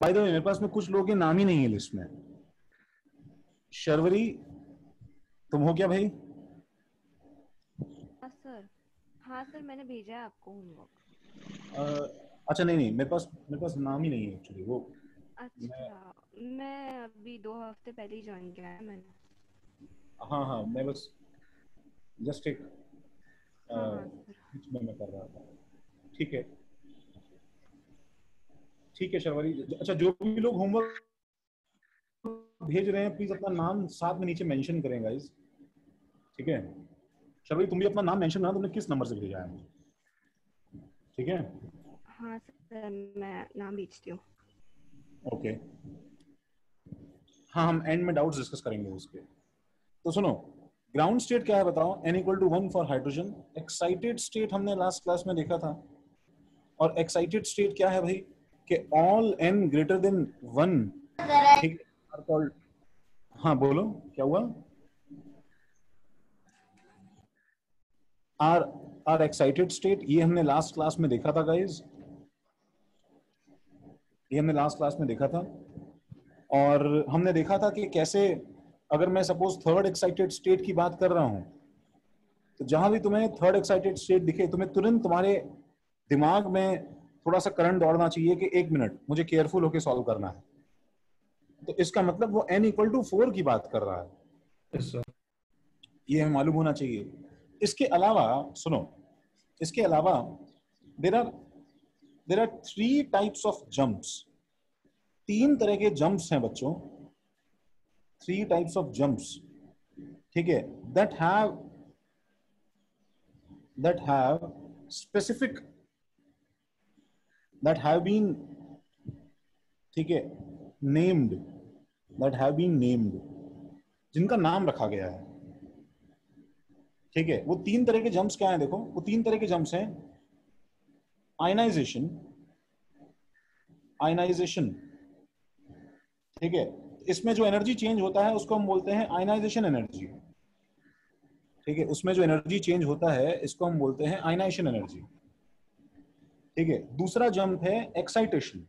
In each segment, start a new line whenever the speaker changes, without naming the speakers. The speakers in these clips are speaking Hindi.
बाय द वे मेरे पास में कुछ लोगों के नाम ही नहीं है लिस्ट में। शर्वरी, तुम हो क्या भाई?
हाँ सर। हाँ सर, मैंने भेजा है आपको होमवर्क।
अच्छा नहीं नहीं, मेरे पास नाम ही नहीं है एक्चुअली वो। मैं
अच्छा, मैं अभी 2 हफ्ते पहले ही ज्वाइन किया है मैंने।
हाँ हाँ, मैं बस जस्ट एक
हाँ हाँ सर।
बीच में मैं कर रहा था। ठीक है, ठीक है शर्वरी। अच्छा, जो भी लोग होमवर्क भेज रहे हैं प्लीज अपना नाम साथ में नीचे मेंशन करें गाइस। ठीक है शर्वरी, तुम भी अपना नाम मेंशन करना, तुमने किस नंबर से भेजा है मुझे। ठीक है,
हाँ सर, मैं नाम भेजती हूँ।
ओके। हाँ, हम एंड में डाउट्स डिस्कस करेंगे उसके। तो सुनो, ग्राउंड स्टेट क्या है बताओ? n=1 for hydrogen. Excited state हमने लास्ट क्लास में देखा था। और एक्साइटेड स्टेट क्या है भाई? कि ऑल n ग्रेटर देन 1, ठीक है, आर कॉल्ड। हाँ बोलो, क्या हुआ? आर आर एक्साइटेड स्टेट, ये हमने लास्ट क्लास में देखा था गाइज, ये हमने लास्ट क्लास में देखा था। और हमने देखा था कि कैसे, अगर मैं सपोज थर्ड एक्साइटेड स्टेट की बात कर रहा हूं, तो जहां भी तुम्हें थर्ड एक्साइटेड स्टेट दिखे, तुम्हें तुरंत तुम्हारे दिमाग में थोड़ा सा करंट दौड़ना चाहिए कि 1 मिनट, मुझे केयरफुल होकर सॉल्व करना है। तो इसका मतलब वो n=4 की बात कर रहा है।
Yes sir.
ये हमें मालूम होना चाहिए। इसके अलावा सुनो, इसके अलावा there are there are 3 types of jumps. 3 तरह के जंप्स हैं बच्चों, 3 टाइप्स ऑफ जंप्स। ठीक है, that have specific, that have been, ठीक है, named, that have been named, जिनका नाम रखा गया है। ठीक है, वो 3 तरह के जंप्स क्या हैं देखो, वो 3 तरह के जंप्स हैं। आयनाइजेशन, आयनाइजेशन, ठीक है, इसमें जो एनर्जी चेंज होता है उसको हम बोलते हैं आयनाइजेशन एनर्जी। ठीक है, उसमें जो एनर्जी चेंज होता है इसको हम बोलते हैं आयनाइजेशन एनर्जी। ठीक है, दूसरा जंप है एक्साइटेशन,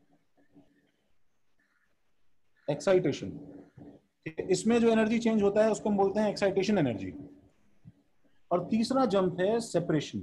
एक्साइटेशन, ठीक है, इसमें जो एनर्जी चेंज होता है उसको हम बोलते हैं एक्साइटेशन एनर्जी। और तीसरा जंप है सेपरेशन।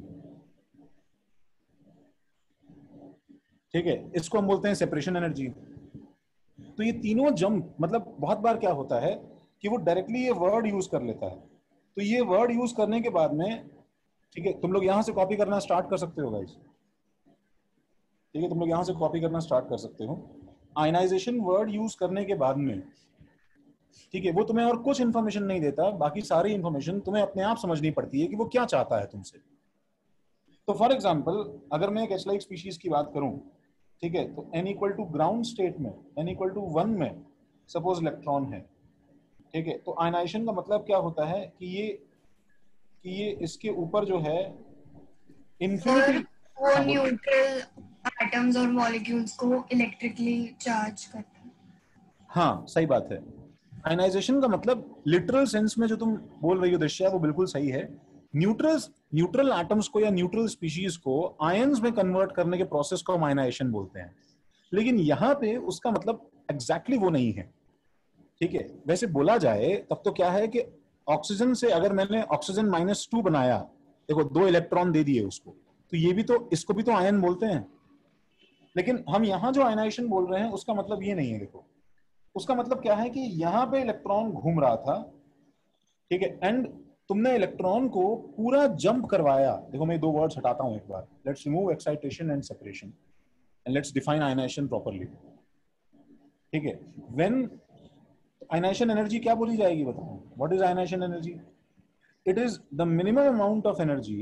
ठीक है, इसको हम बोलते हैं सेपरेशन एनर्जी। तो ये तीनों जंप, मतलब बहुत बार क्या होता है कि वो डायरेक्टली ये वर्ड यूज कर लेता है। तो ये वर्ड यूज करने के बाद में, ठीक है, तुम लोग यहां से कॉपी करना स्टार्ट कर सकते हो गाइस। ठीक है, तुम लोग यहां से कॉपी करना स्टार्ट कर सकते हो। आयनाइजेशन वर्ड यूज करने के बाद में, ठीक है, वो तुम्हें और कुछ इंफॉर्मेशन नहीं देता, बाकी सारी इंफॉर्मेशन तुम्हें अपने आप समझनी पड़ती है कि वो क्या चाहता है तुमसे। तो फॉर एग्जाम्पल, अगर मैं एक एच स्पीशीज की बात करूं, ठीक है, तो n= ग्राउंड स्टेट में, n=1 में सपोज इलेक्ट्रॉन है। ठीक है, तो आयनाइजेशन का मतलब क्या होता है कि ये इसके ऊपर जो है
सर,
इंफिनिटी।
वो
हाँ बोलो।
न्यूट्रल एटम्स और मॉलिक्यूल्स को इलेक्ट्रिकली चार्ज करता है।
हाँ सही बात है। आयनाइजेशन का मतलब लिटरल सेंस में जो तुम बोल रही हो दृश्य, वो बिल्कुल सही है। न्यूट्रल एटम्स को या न्यूट्रल स्पीशीज को आयंस में कन्वर्ट करने के प्रोसेस को हम आयनाइजेशन बोलते हैं। लेकिन यहाँ पे उसका मतलब एग्जैक्टली वो नहीं है। ठीक है, वैसे बोला जाए तब तो क्या है कि ऑक्सीजन से अगर मैंने ऑक्सीजन -2 बनाया, देखो 2 इलेक्ट्रॉन दे दिए उसको, तो ये भी तो, इसको भी तो आयन बोलते हैं। लेकिन हम यहाँ जो आयनाइजेशन बोल रहे हैं उसका मतलब ये नहीं है। देखो, उसका मतलब क्या है कि यहाँ पे इलेक्ट्रॉन घूम रहा था, ठीक है, एंड तुमने इलेक्ट्रॉन को पूरा जंप करवाया। देखो मैं 2 वर्ड्स हटाता हूं एक बार, let's remove excitation and separation and let's define ionization properly. ठीक है, व्हेन आयनाइजेशन एनर्जी क्या बोली जाएगी बताओ? What is ionization energy? It is the minimum amount of energy,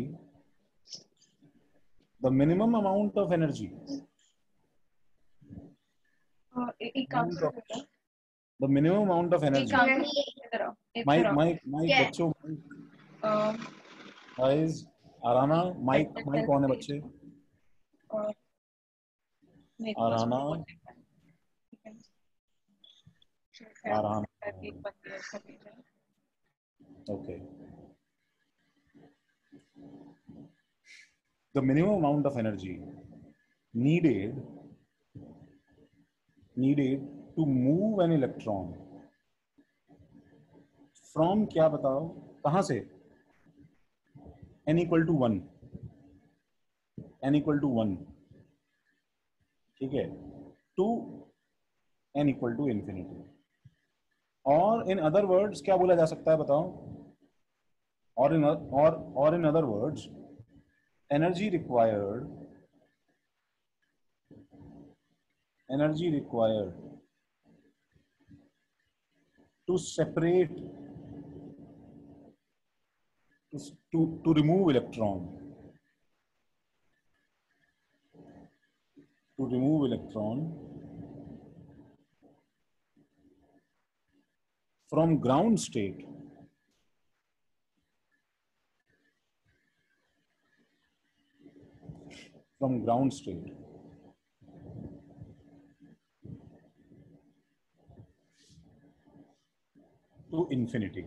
the minimum amount of energy,
एक काम करो,
द मिनिमम अमाउंट ऑफ
एक
एनर्जी।
काम करो, इधर आओ,
माइक
इधर आओ।
माइक माइक बच्चों, गाइस, आराना, माइक माइक ऑन है बच्चे,
और मेरे पास
आराना,
बहुत है, ठीक है। खैर,
आराना,
एक बार क्लियर कर लीजिए।
Okay. The minimum amount of energy needed needed to move an electron from, क्या बताओ, कहां से, n equal to 1, n equal to 1, ठीक है, to n equal to infinity. और इन अदर वर्ड्स क्या बोला जा सकता है बताओ, और in other words energy required to separate, to remove electron, from ground state to infinity.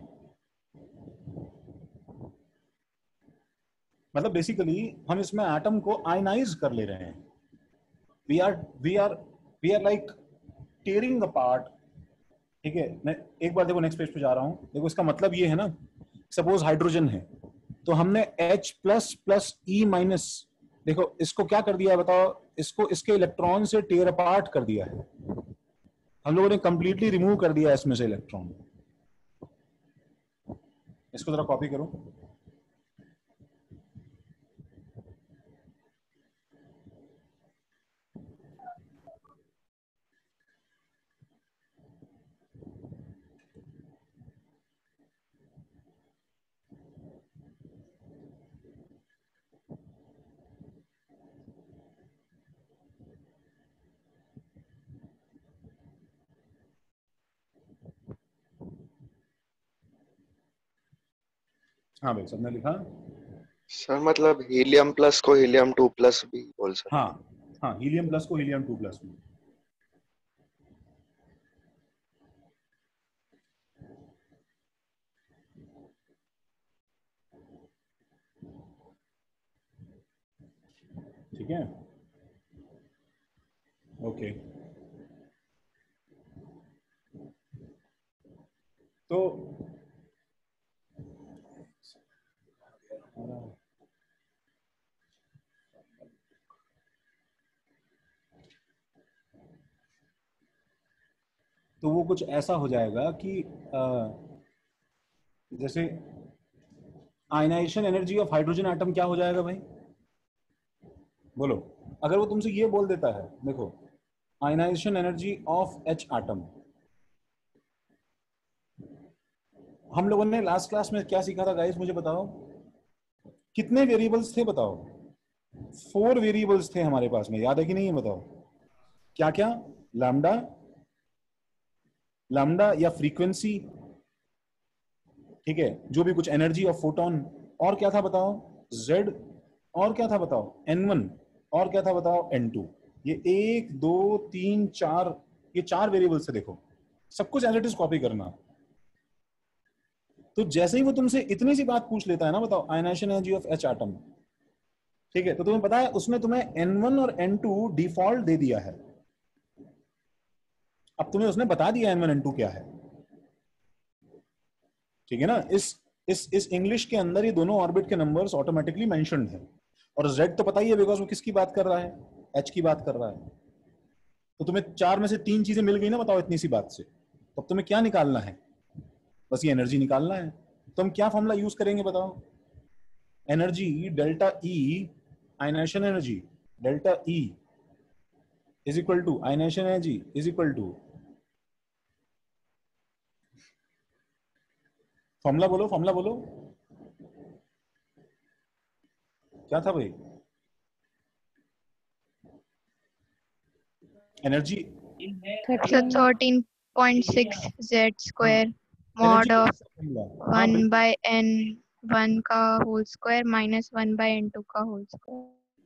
मतलब बेसिकली हम इसमें एटम को आयनाइज कर ले रहे हैं. We are like tearing apart. ठीक है, मैं एक बार देखो नेक्स्ट पेज पे जा रहा हूं. देखो इसका मतलब ये है ना, सपोज हाइड्रोजन है तो हमने H plus plus E minus, देखो इसको क्या कर दिया है बताओ, इसको इसके इलेक्ट्रॉन से टेयर अपार्ट कर दिया है. हम लोगों ने कंप्लीटली रिमूव कर दिया इसमें से इलेक्ट्रॉन. इसको जरा कॉपी करो. हाँ भाई, सबने लिखा.
सर मतलब हीलियम प्लस को हीलियम 2 प्लस भी बोल सकते.
हाँ, हीलियम प्लस को हीलियम 2 प्लस भी. ठीक है, ओके. तो वो कुछ ऐसा हो जाएगा कि जैसे ionization energy of hydrogen atom क्या हो जाएगा भाई, बोलो. अगर वो तुमसे ये बोल देता है, देखो ionization energy of H atom, हम लोगों ने लास्ट क्लास में क्या सीखा था गाइस, मुझे बताओ कितने वेरिएबल्स थे, बताओ. 4 वेरिएबल्स थे हमारे पास में, याद है कि नहीं है बताओ. क्या क्या, लैम्डा या फ्रीक्वेंसी, ठीक है, जो भी कुछ एनर्जी ऑफ फोटोन, और क्या था बताओ Z, और क्या था बताओ N1, और क्या था बताओ N2. ये 1 2 3 4, ये 4 वेरिएबल्स से. देखो सब कुछ एज इट इज कॉपी करना. तो जैसे ही वो तुमसे इतनी सी बात पूछ लेता है ना, बताओ ionization energy of H atom, ठीक है, तो तुम्हें पता है उसने तुम्हें N1 और N2 डिफॉल्ट दे दिया है. अब तुम्हें उसने बता दिया N1 N2 क्या है. ठीक है ना. इस इंग्लिश के अंदर ये दोनों ऑर्बिट के नंबर्स ऑटोमेटिकली मेंशन्ड है. और Z तो पता ही है बिकॉज वो किसकी बात कर रहा है, H की बात कर रहा है. तो तुम्हें 4 में से 3 चीजें मिल गई ना, बताओ इतनी सी बात से. तो अब तुम्हें क्या निकालना है, बस ये एनर्जी निकालना है. तो हम क्या फॉर्मूला यूज करेंगे बताओ, energy delta E, ionization energy delta E is equal to ionization energy is equal to, formula बोलो क्या था भाई. Energy
13.6 Z square mod of 1 by N1 का whole square minus 1 by N2 का होल स्क्वायर.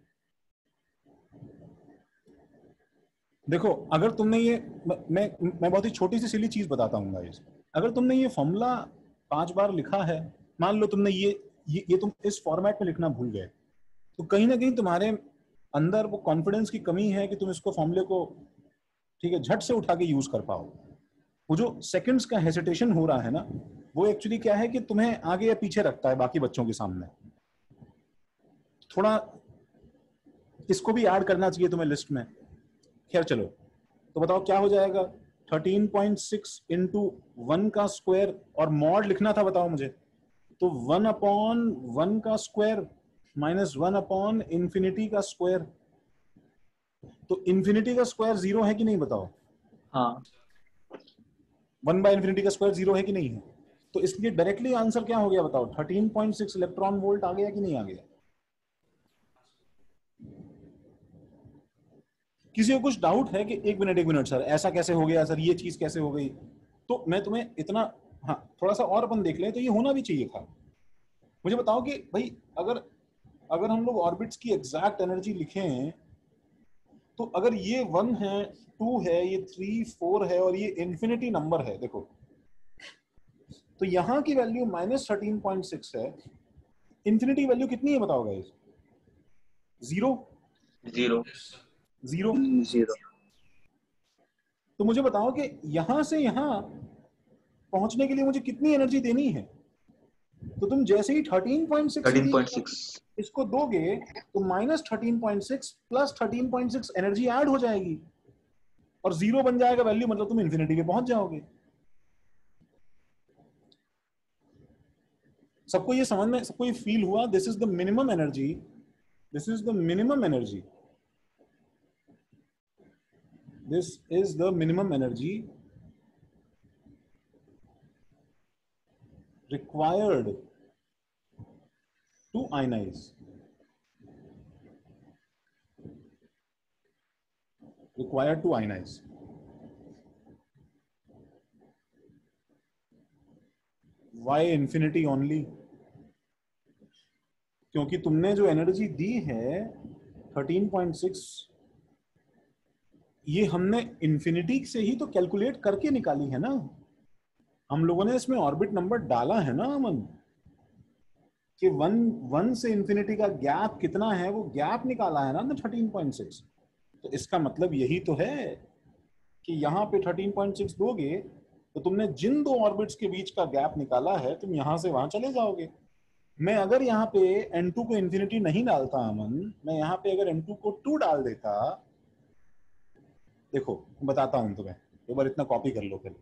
देखो अगर तुमने ये, मैं बहुत ही छोटी सी सिली चीज बताता हूँ गाइस. अगर तुमने ये फॉर्मूला 5 बार लिखा है, मान लो तुमने ये तुम इस फॉर्मेट में लिखना भूल गए, तो कहीं ना कहीं तुम्हारे अंदर वो कॉन्फिडेंस की कमी है कि तुम इसको फॉर्मूले को ठीक है, झट से उठा के यूज कर पाओ। वो जो सेकंड्स का हेसिटेशन हो रहा है ना, वो एक्चुअली क्या है कि तुम्हें आगे या पीछे रखता है बाकी बच्चों के सामने। थोड़ा इसको भी ऐड करना चाहिए तुम्हें लिस्ट में। खैर चलो, तो बताओ क्या हो जाएगा। 13.6 इंटू 1 का स्क्वायर और मॉड लिखना था, बताओ मुझे। तो 1/1 का स्क्वायर माइनस 1 इंफिनिटी का स्क्वायर। तो इंफिनिटी का स्क्वायर 0 है कि नहीं बताओ।
हाँ
1/इंफिनिटी का स्क्वायर 0 है कि नहीं है। तो इसलिए डायरेक्टली आंसर क्या हो गया बताओ, 13.6 इलेक्ट्रॉन वोल्ट आ गया कि नहीं आ गया। किसी को कुछ डाउट है कि एक मिनट सर ऐसा कैसे हो गया, सर ये चीज कैसे हो गई। तो मैं तुम्हें इतना, हाँ थोड़ा सा और अपन देख लें, तो ये होना भी चाहिए था। मुझे बताओ कि भाई अगर हम लोग ऑर्बिट्स की एग्जैक्ट एनर्जी लिखें, तो अगर ये 1 है, 2 है, ये 3, 4 है और ये इंफिनिटी नंबर है, देखो तो यहां की वैल्यू -13.6 है। इंफिनिटी वैल्यू कितनी है बताओ गाइस। 0
0
0।
0
तो मुझे बताओ कि यहां से यहां पहुंचने के लिए मुझे कितनी एनर्जी देनी है। तो तुम जैसे ही 13.6 इसको दोगे तो -13.6 प्लस 13.6 एनर्जी ऐड हो जाएगी और 0 बन जाएगा वैल्यू, मतलब तुम इंफिनिटी पे पहुंच जाओगे। सबको ये समझ में, सबको ये फील हुआ। This is the minimum energy, this is the minimum energy, this is the minimum energy required to ionize. Required to ionize. Why infinity only? क्योंकि तुमने जो एनर्जी दी है 13.6, ये हमने इंफिनिटी से ही तो कैलकुलेट करके निकाली है ना। हम लोगों ने इसमें ऑर्बिट नंबर डाला है ना अमन, कि 1 से इंफिनिटी का गैप कितना है, वो गैप निकाला है ना 13.6। तो इसका मतलब यही तो है कि यहाँ पे 13.6 दोगे तो तुमने जिन दो ऑर्बिट्स के बीच का गैप निकाला है, तुम यहां से वहां चले जाओगे। मैं अगर यहाँ पे n2 को इंफिनिटी नहीं डालता अमन, मैं यहाँ पे अगर n2 को 2 डाल देता, देखो बताता हूं तुम्हें, एक बार इतना कॉपी कर लो फिर।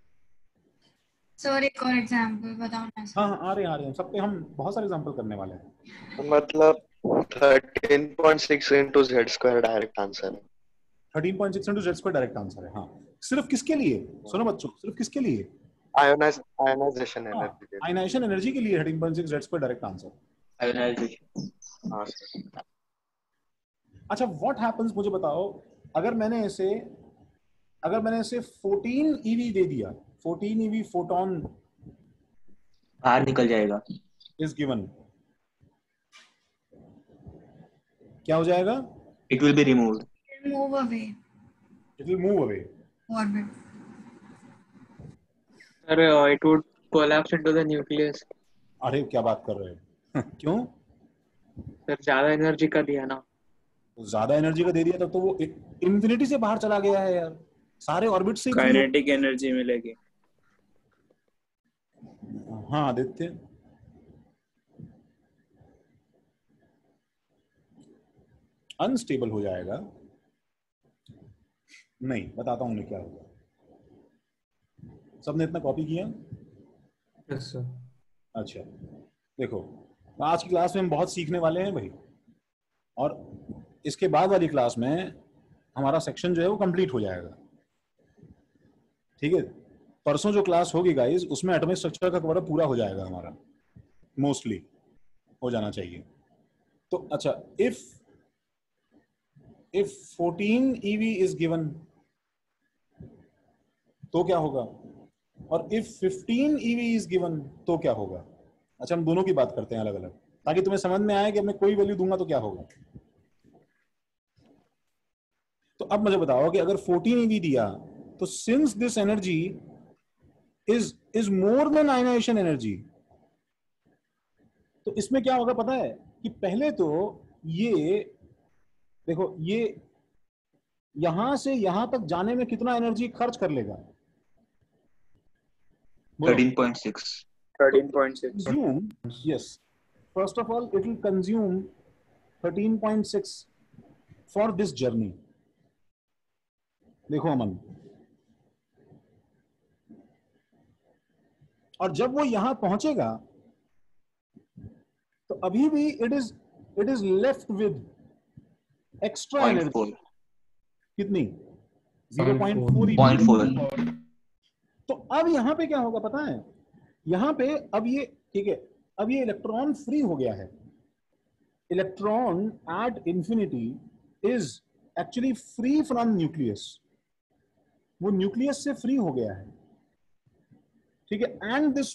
सर एक और एग्जांपल बताओ ना सर।
हाँ आ रहे हैं सब पे, हम बहुत सारे एग्जांपल करने वाले हैं।
मतलब 13.6 into z square direct answer है।
13.6 into z square direct answer है। हाँ सिर्फ किसके लिए, सुनो बच्चों, सिर्फ किसके लिए,
आयोनाइजेशन एनर्जी।
आयनाइजेशन एनर्जी के लिए 13.6 z square direct answer.
Ionization.
हाँ सर।
अच्छा व्हाट हैपेंस, मुझे बताओ, अगर मैंने इसे 14 eV दे दिया, 14 eV फोटोन
बाहर निकल जाएगा।
इज गिवन, क्या हो जाएगा।
It will be removed.
Move away
it will move away.
orbit.
Sir, it would collapse into the nucleus.
अरे क्या बात कर रहे हो क्यों।
सर ज्यादा एनर्जी का दिया ना।
ज्यादा एनर्जी का दे दिया तब तो वो इंफिनिटी से बाहर चला गया है यार, सारे ऑर्बिट से।
काइनेटिक एनर्जी मिलेगी।
हाँ आदित्य, अनस्टेबल हो जाएगा। नहीं बताता हूं क्या होगा। सबने इतना कॉपी किया।
Yes sir.
अच्छा देखो, आज की क्लास में हम बहुत सीखने वाले हैं भाई, और इसके बाद वाली क्लास में हमारा सेक्शन जो है वो कंप्लीट हो जाएगा। ठीक है, परसों जो क्लास होगी गाइस, उसमें एटॉमिक स्ट्रक्चर का कवर पूरा हो जाएगा हमारा, मोस्टली हो जाना चाहिए। तो अच्छा, इफ 14 EV इज गिवन तो क्या होगा, और इफ 15 EV इज गिवन तो क्या होगा। अच्छा हम दोनों की बात करते हैं अलग अलग, ताकि तुम्हें समझ में आए कि मैं कोई वैल्यू दूंगा तो क्या होगा। तो अब मुझे बताओ कि अगर 14 EV दिया तो since this energy is more than ionization energy, तो इसमें क्या होगा पता है कि पहले तो ये देखो, यहां से यहां तक जाने में कितना एनर्जी खर्च कर लेगा? बोलो।
13.6.
13.6.
Consume, yes. First of all, it will consume 13.6 for this journey. देखो अमन, और जब वो यहां पहुंचेगा तो अभी भी it is left with extra energy.
0.4.
कितनी? 0.4
0.4.
तो अब यहां पे क्या होगा पता है? यहां पे अब ये ठीक है, अब ये इलेक्ट्रॉन फ्री हो गया है। Electron at infinity is actually free from nucleus, वो न्यूक्लियस से फ्री हो गया है, ठीक है। And this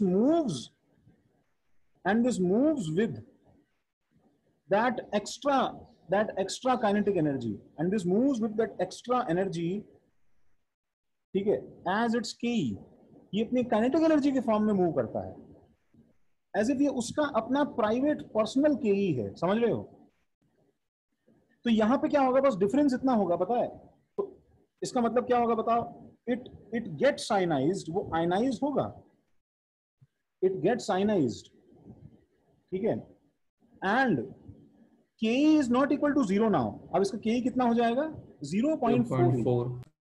moves with that extra kinetic energy, and this moves with that extra energy, ठीक है, as its ke, ये अपनी काइनेटिक एनर्जी के फॉर्म में मूव करता है, एज इफ ये उसका अपना प्राइवेट पर्सनल के ही है, समझ रहे हो? तो यहां पे क्या होगा, बस डिफरेंस इतना होगा पता है? तो इसका मतलब क्या होगा बताओ? इट गेट्स आयनाइज्ड, वो आयनाइज होगा, इट गेट्स आयनाइज्ड, ठीक है। And Ke is not equal to 0 now. अब इसका Ke कितना हो जाएगा? 0.4.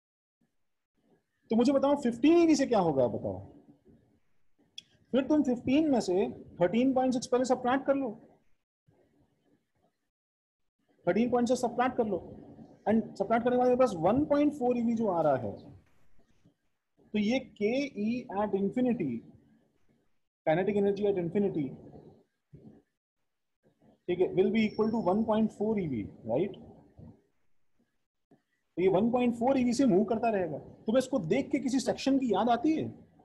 तो मुझे बताओ 15 eV से क्या होगा बताओ? फिर तुम 15 में से 13.6 पहले सबट्रैक्ट कर लो, 13.6 सबट्रैक्ट कर लो, एंड सबट्रैक्ट करने के बाद मेरे पास 1.4 eV जो आ रहा है, तो ये Ke at infinity, kinetic energy at infinity, ठीक है, will be equal to 1.4 eV, right? तो ये 1.4 eV से मूव करता रहेगा। तुम्हें इसको देख के किसी सेक्शन की याद आती है?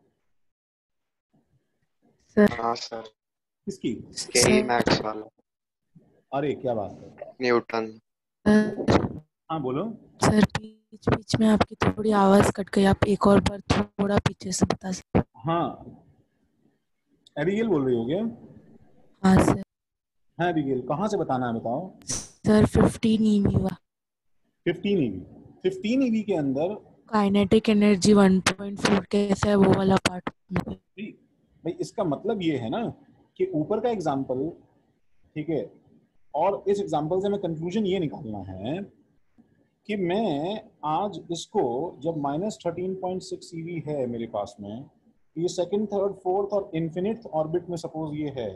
हाँ सर,
किसकी?
के मैक्स वाला,
अरे क्या बात है,
न्यूटन।
हाँ बोलो
सर। बीच बीच में आपकी थोड़ी आवाज कट गई, आप एक और बार थोड़ा पीछे से बता सकते?
हाँ, एबिगेल बोल रही हो क्या?
हाँ सर।
हाँ एबिगेल, कहाँ से बताना है बताओ?
सर 15 ईवी
15 eV, 15 eV के अंदर
काइनेटिक एनर्जी 1.4 कैसा है वो वाला पार्ट?
भाई इसका मतलब ये है ना कि ऊपर का एग्जाम्पल, ठीक है, और इस एग्जाम्पल से हमें कंक्लूजन ये निकालना है कि मैं आज इसको जब -13.6 eV है मेरे पास में, ये सेकंड, थर्ड, फोर्थ और इन्फिनिट ऑर्बिट में सपोज ये है,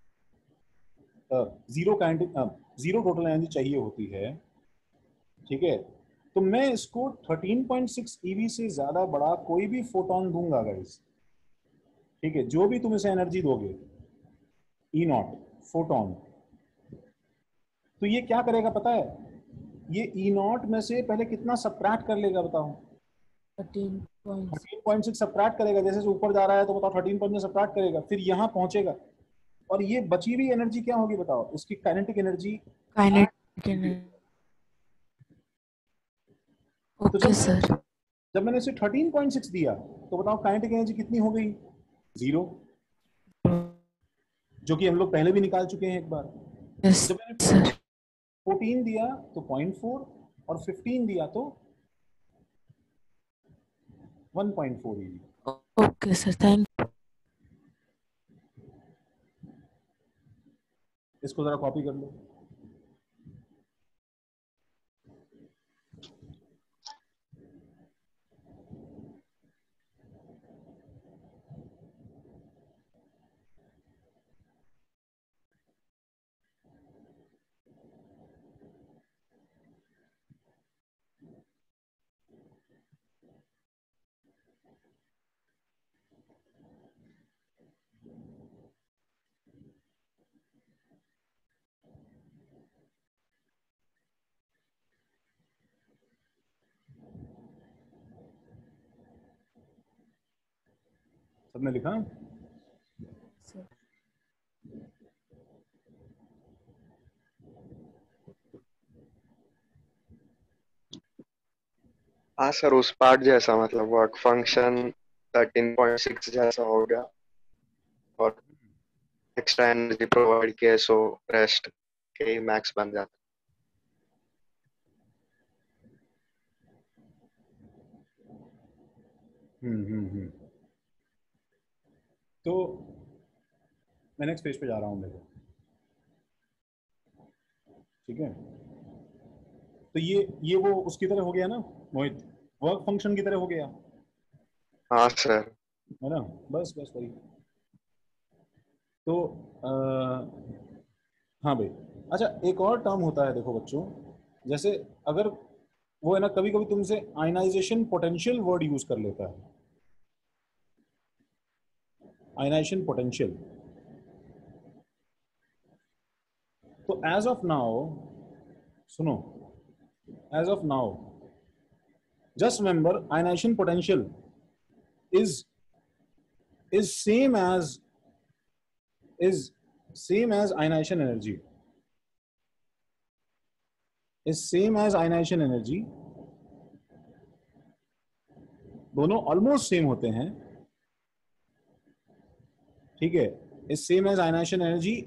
जीरो टोटल एनर्जी चाहिए होती है, ठीक है, तो मैं इसको 13.6 eV से ज्यादा बड़ा कोई भी फोटोन दूंगा गाइस, ठीक है, जो भी तुम इसे एनर्जी दोगे, E0 फोटोन, तो ये क्या करेगा पता है? ये E0 में से पहले कितना सबट्रैक्ट कर लेगा बताओ? 13.6 सबट्रैक्ट करेगा, जैसे से ऊपर जा रहा है तो बताओ 13.6 सबट्रैक्ट करेगा, फिर यहाँ पहुंचेगा, और ये बची हुई एनर्जी क्या होगी बताओ? इसकी काइनेटिक एनर्जी।
Okay sir.
जब मैंने इसे 13.6 दिया तो बताओ काइनेटिक एनर्जी कितनी हो गई? 0, जो कि हम लोग पहले भी निकाल चुके हैं एक बार।
यस
जब मैंने
सर।
14 दिया तो 0.4, और 15 दिया तो 1.4 eV।
Okay sir, thank you.
इसको जरा कॉपी कर लो। सबने लिखा?
हाँ सर, उस पार्ट जैसा, मतलब वर्क फंक्शन 13.6 जैसा हो गया, और एक्स्ट्रा एनर्जी प्रोवाइड किए, सो रेस्ट के मैक्स बन जाता।
तो मैं नेक्स्ट पेज पे जा रहा हूँ, देखो, ठीक है। तो ये वो उसकी तरह हो गया ना मोहित, वर्क फंक्शन की तरह हो गया,
हाँ सर।
है ना, बस वही। तो हाँ भाई, अच्छा एक और टर्म होता है, देखो बच्चों, जैसे अगर वो है ना, कभी कभी तुमसे आयनाइजेशन पोटेंशियल वर्ड यूज कर लेता है, आयनाइजेशन पोटेंशियल। तो एज ऑफ नाउ, सुनो, as of now just remember ionization potential is same as ionization energy, दोनों ऑलमोस्ट सेम होते हैं, ठीक है। Is same as ionization energy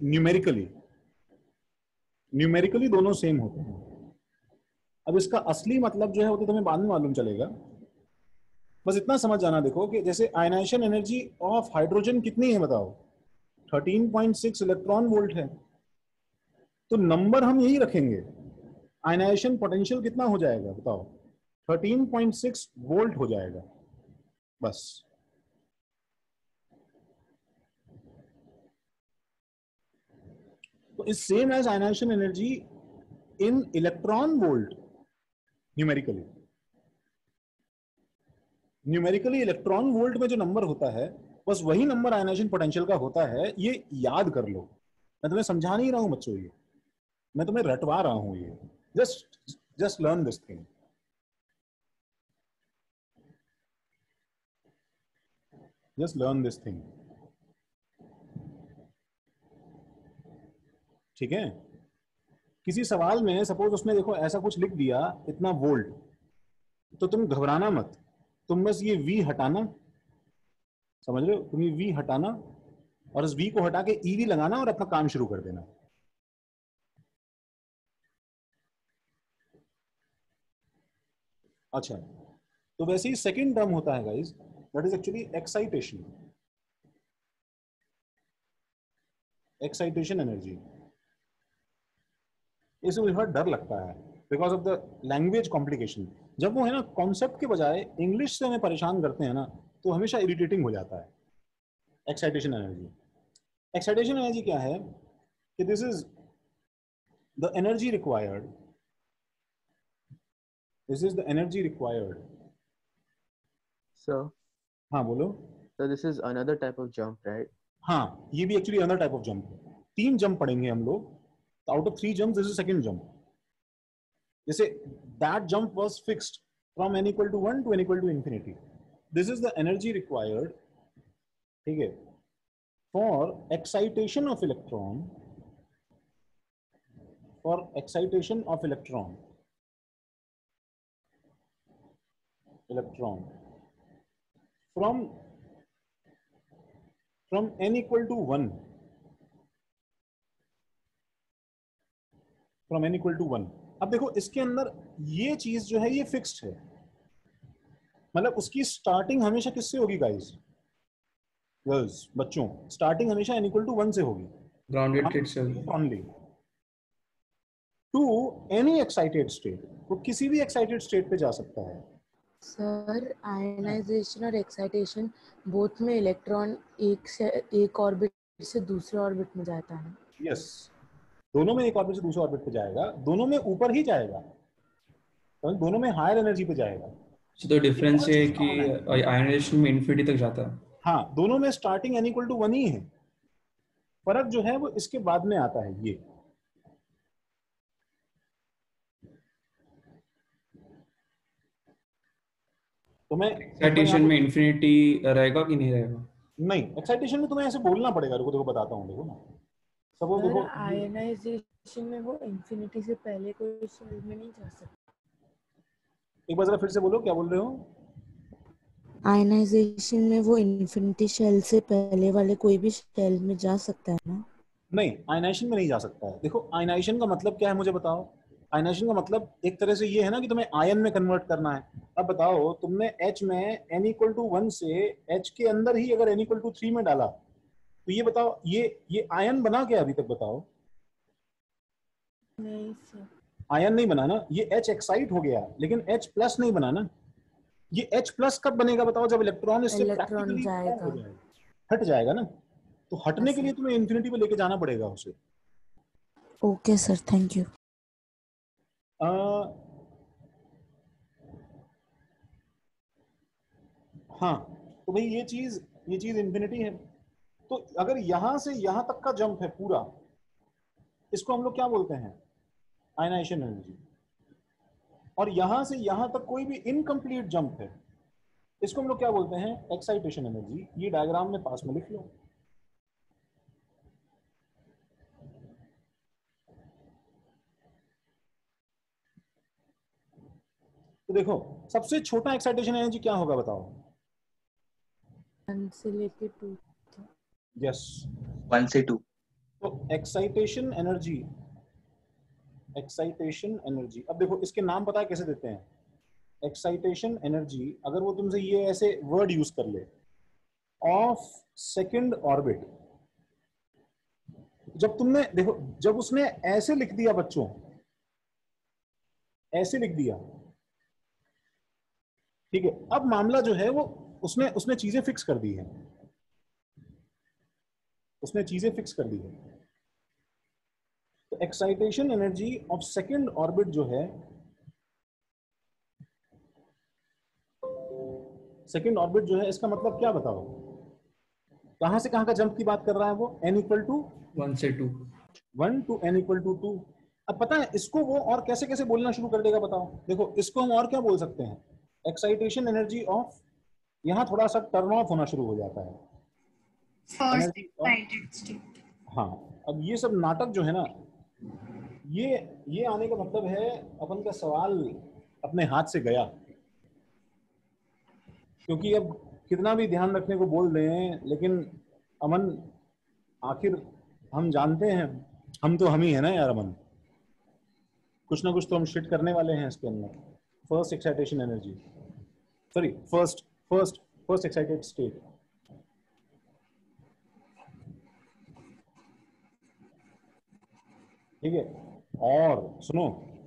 numerically दोनों सेम होते हैं। अब इसका असली मतलब जो है वो तो तुम्हें बाद में मालूम चलेगा, बस इतना समझ जाना। देखो कि जैसे आयनाइजेशन एनर्जी ऑफ हाइड्रोजन कितनी है बताओ, 13.6 इलेक्ट्रॉन वोल्ट है। तो नंबर हम यही रखेंगे, आयनाइजेशन पोटेंशियल कितना हो जाएगा बताओ, 13.6 वोल्ट हो जाएगा बस। तो is same as ionization energy in electron volt numerically electron volt में जो नंबर होता है बस वही नंबर आयनाइजेशन पोटेंशियल का होता है। ये याद कर लो, मैं तुम्हें समझा नहीं रहा हूं बच्चों, ये मैं तुम्हें रटवा रहा हूं। ये just learn this thing, just learn this thing, ठीक है। किसी सवाल में सपोज उसने देखो ऐसा कुछ लिख दिया इतना वोल्ट, तो तुम घबराना मत, तुम बस ये V हटाना, समझ रहे हो, तुम ये V हटाना और इस V को हटा के EV लगाना और अपना काम शुरू कर देना। अच्छा, तो वैसे ही सेकंड टर्म होता है guys, that is actually excitation, excitation energy. इसे मुझे थोड़ा डर लगता है because of the language complication. जब वो है ना कॉन्सेप्ट के बजाय इंग्लिश से हमें परेशान करते हैं ना, तो हमेशा इरिटेटिंग हो जाता है। एक्साइटेशन एनर्जी, एक्साइटेशन एनर्जी क्या है कि this is the energy required, this is the energy required.
Sir,
हाँ बोलो।
so this is another type of jump, right?
हाँ, ये भी actually another type of jump है। 3 जंप पढ़ेंगे हम लोग, out of 3 jump this is second jump. जैसे that jump was fixed from n equal to 1 to n equal to infinity, this is the energy required, ठीक है, for excitation of electron, for excitation of electron from n equal to 1, from n equal to 1। अब देखो इसके अंदर ये चीज जो है ये फिक्स्ड है, मतलब उसकी स्टार्टिंग हमेशा किससे होगी गाइस, गर्ल्स, बच्चों, स्टार्टिंग हमेशा n equal to 1 से होगी,
grounded kids
only to any excited state. वो किसी भी एक्साइटेड स्टेट पे जा सकता है।
सर, आयनाइजेशन और एक्साइटेशन बोथ में इलेक्ट्रॉन एक ऑर्बिट से दूसरे ऑर्बिट में जाता है।
यस, दोनों में एक ऑर्बिट से दूसरे ऑर्बिट पे जाएगा, दोनों में ऊपर ही जाएगा, तो दोनों में हायर एनर्जी पे जाएगा।
तो डिफरेंस ये है कि आयनाइजेशन में इन्फिनिटी तक जाता है।
हाँ, दोनों में स्टार्टिंग n equal to 1 ही है, फर्क जो है वो इसके बाद में आता है। ये तो मैं
एक्साइटेशन में इन्फिनिटी रहेगा कि नहीं रहेगा?
नहीं, एक्साइटेशन में तुम्हें ऐसे बोलना पड़ेगा। देखो बताता हूँ, देखो ना, सपोज देखो
आयनाइजेशन में वो इंफिनिटी से पहले कोई सेल में नहीं जा सकता।
एक बार जरा फिर से बोलो, क्या बोल रहे हो?
आयनाइजेशन में वो इंफिनिटी शेल से पहले वाले कोई भी शेल में जा सकता है ना?
नहीं, आयनाइजेशन में नहीं जा सकता है। देखो आयनाइजेशन का मतलब क्या है मुझे बताओ। आयनाइजेशन का मतलब एक तरह से ये है ना कि तुम्हें आयन में कन्वर्ट करना है। अब बताओ तुमने H में n=1 से H के अंदर ही अगर n=3 में डाला तो ये बताओ ये आयन बना क्या अभी तक बताओ?
नहीं सर,
आयन नहीं बना ना, ये H एक्साइट हो गया लेकिन H प्लस नहीं बना ना। ये H प्लस कब बनेगा बताओ? जब इलेक्ट्रॉन इससे
इलेक्ट्रॉन
प्रैक्टिकली
जाएगा।
हो जाएगा, हट जाएगा ना। तो हटने के लिए तुम्हें इन्फिनिटी पे लेके जाना पड़ेगा उसे।
Okay sir, thank you.
हाँ तो भाई ये चीज इन्फिनिटी है। तो अगर यहां से यहां तक का जंप है पूरा, इसको हम लोग क्या बोलते हैं? Ionization energy. और यहां से यहां तक कोई भी इनकम्प्लीट जंप है, इसको हम लोग क्या बोलते हैं? Excitation energy. ये डायग्राम में पास में लिख लो। तो देखो सबसे छोटा एक्साइटेशन एनर्जी क्या होगा बताओ?
1 से लेके 2।
यस,
1 से 2।
तो एक्साइटेशन एनर्जी अब देखो इसके नाम पता है कैसे देते हैं? एक्साइटेशन एनर्जी अगर वो तुमसे ये ऐसे वर्ड यूज कर ले, ऑफ सेकंड ऑर्बिट। जब तुमने देखो, जब उसने ऐसे लिख दिया बच्चों, ऐसे लिख दिया, ठीक है, अब मामला जो है वो उसने चीजें फिक्स कर दी है। उसने चीजें फिक्स कर दी है। तो excitation energy of second orbit जो है, सेकंड ऑर्बिट जो है, इसका मतलब क्या बताओ? कहां से कहां का जंप की बात कर रहा है वो? n=1
से 2।
1 to n=2। अब पता है इसको वो और कैसे कैसे बोलना शुरू कर देगा बताओ? देखो इसको हम और क्या बोल सकते हैं? एक्साइटेशन एनर्जी ऑफ, यहां थोड़ा सा टर्न ऑफ होना शुरू हो जाता है।
First excited state.
हाँ, अब ये सब नाटक जो है ना, ये आने का मतलब है अपन का सवाल अपने हाथ से गया। क्योंकि अब कितना भी ध्यान रखने को बोल रहे हैं, लेकिन अमन आखिर हम जानते हैं, हम तो हम ही है ना यार अमन। कुछ ना कुछ तो हम शिट करने वाले हैं इसके अंदर। First excitation energy, sorry first excited state. ठीक है, और सुनो,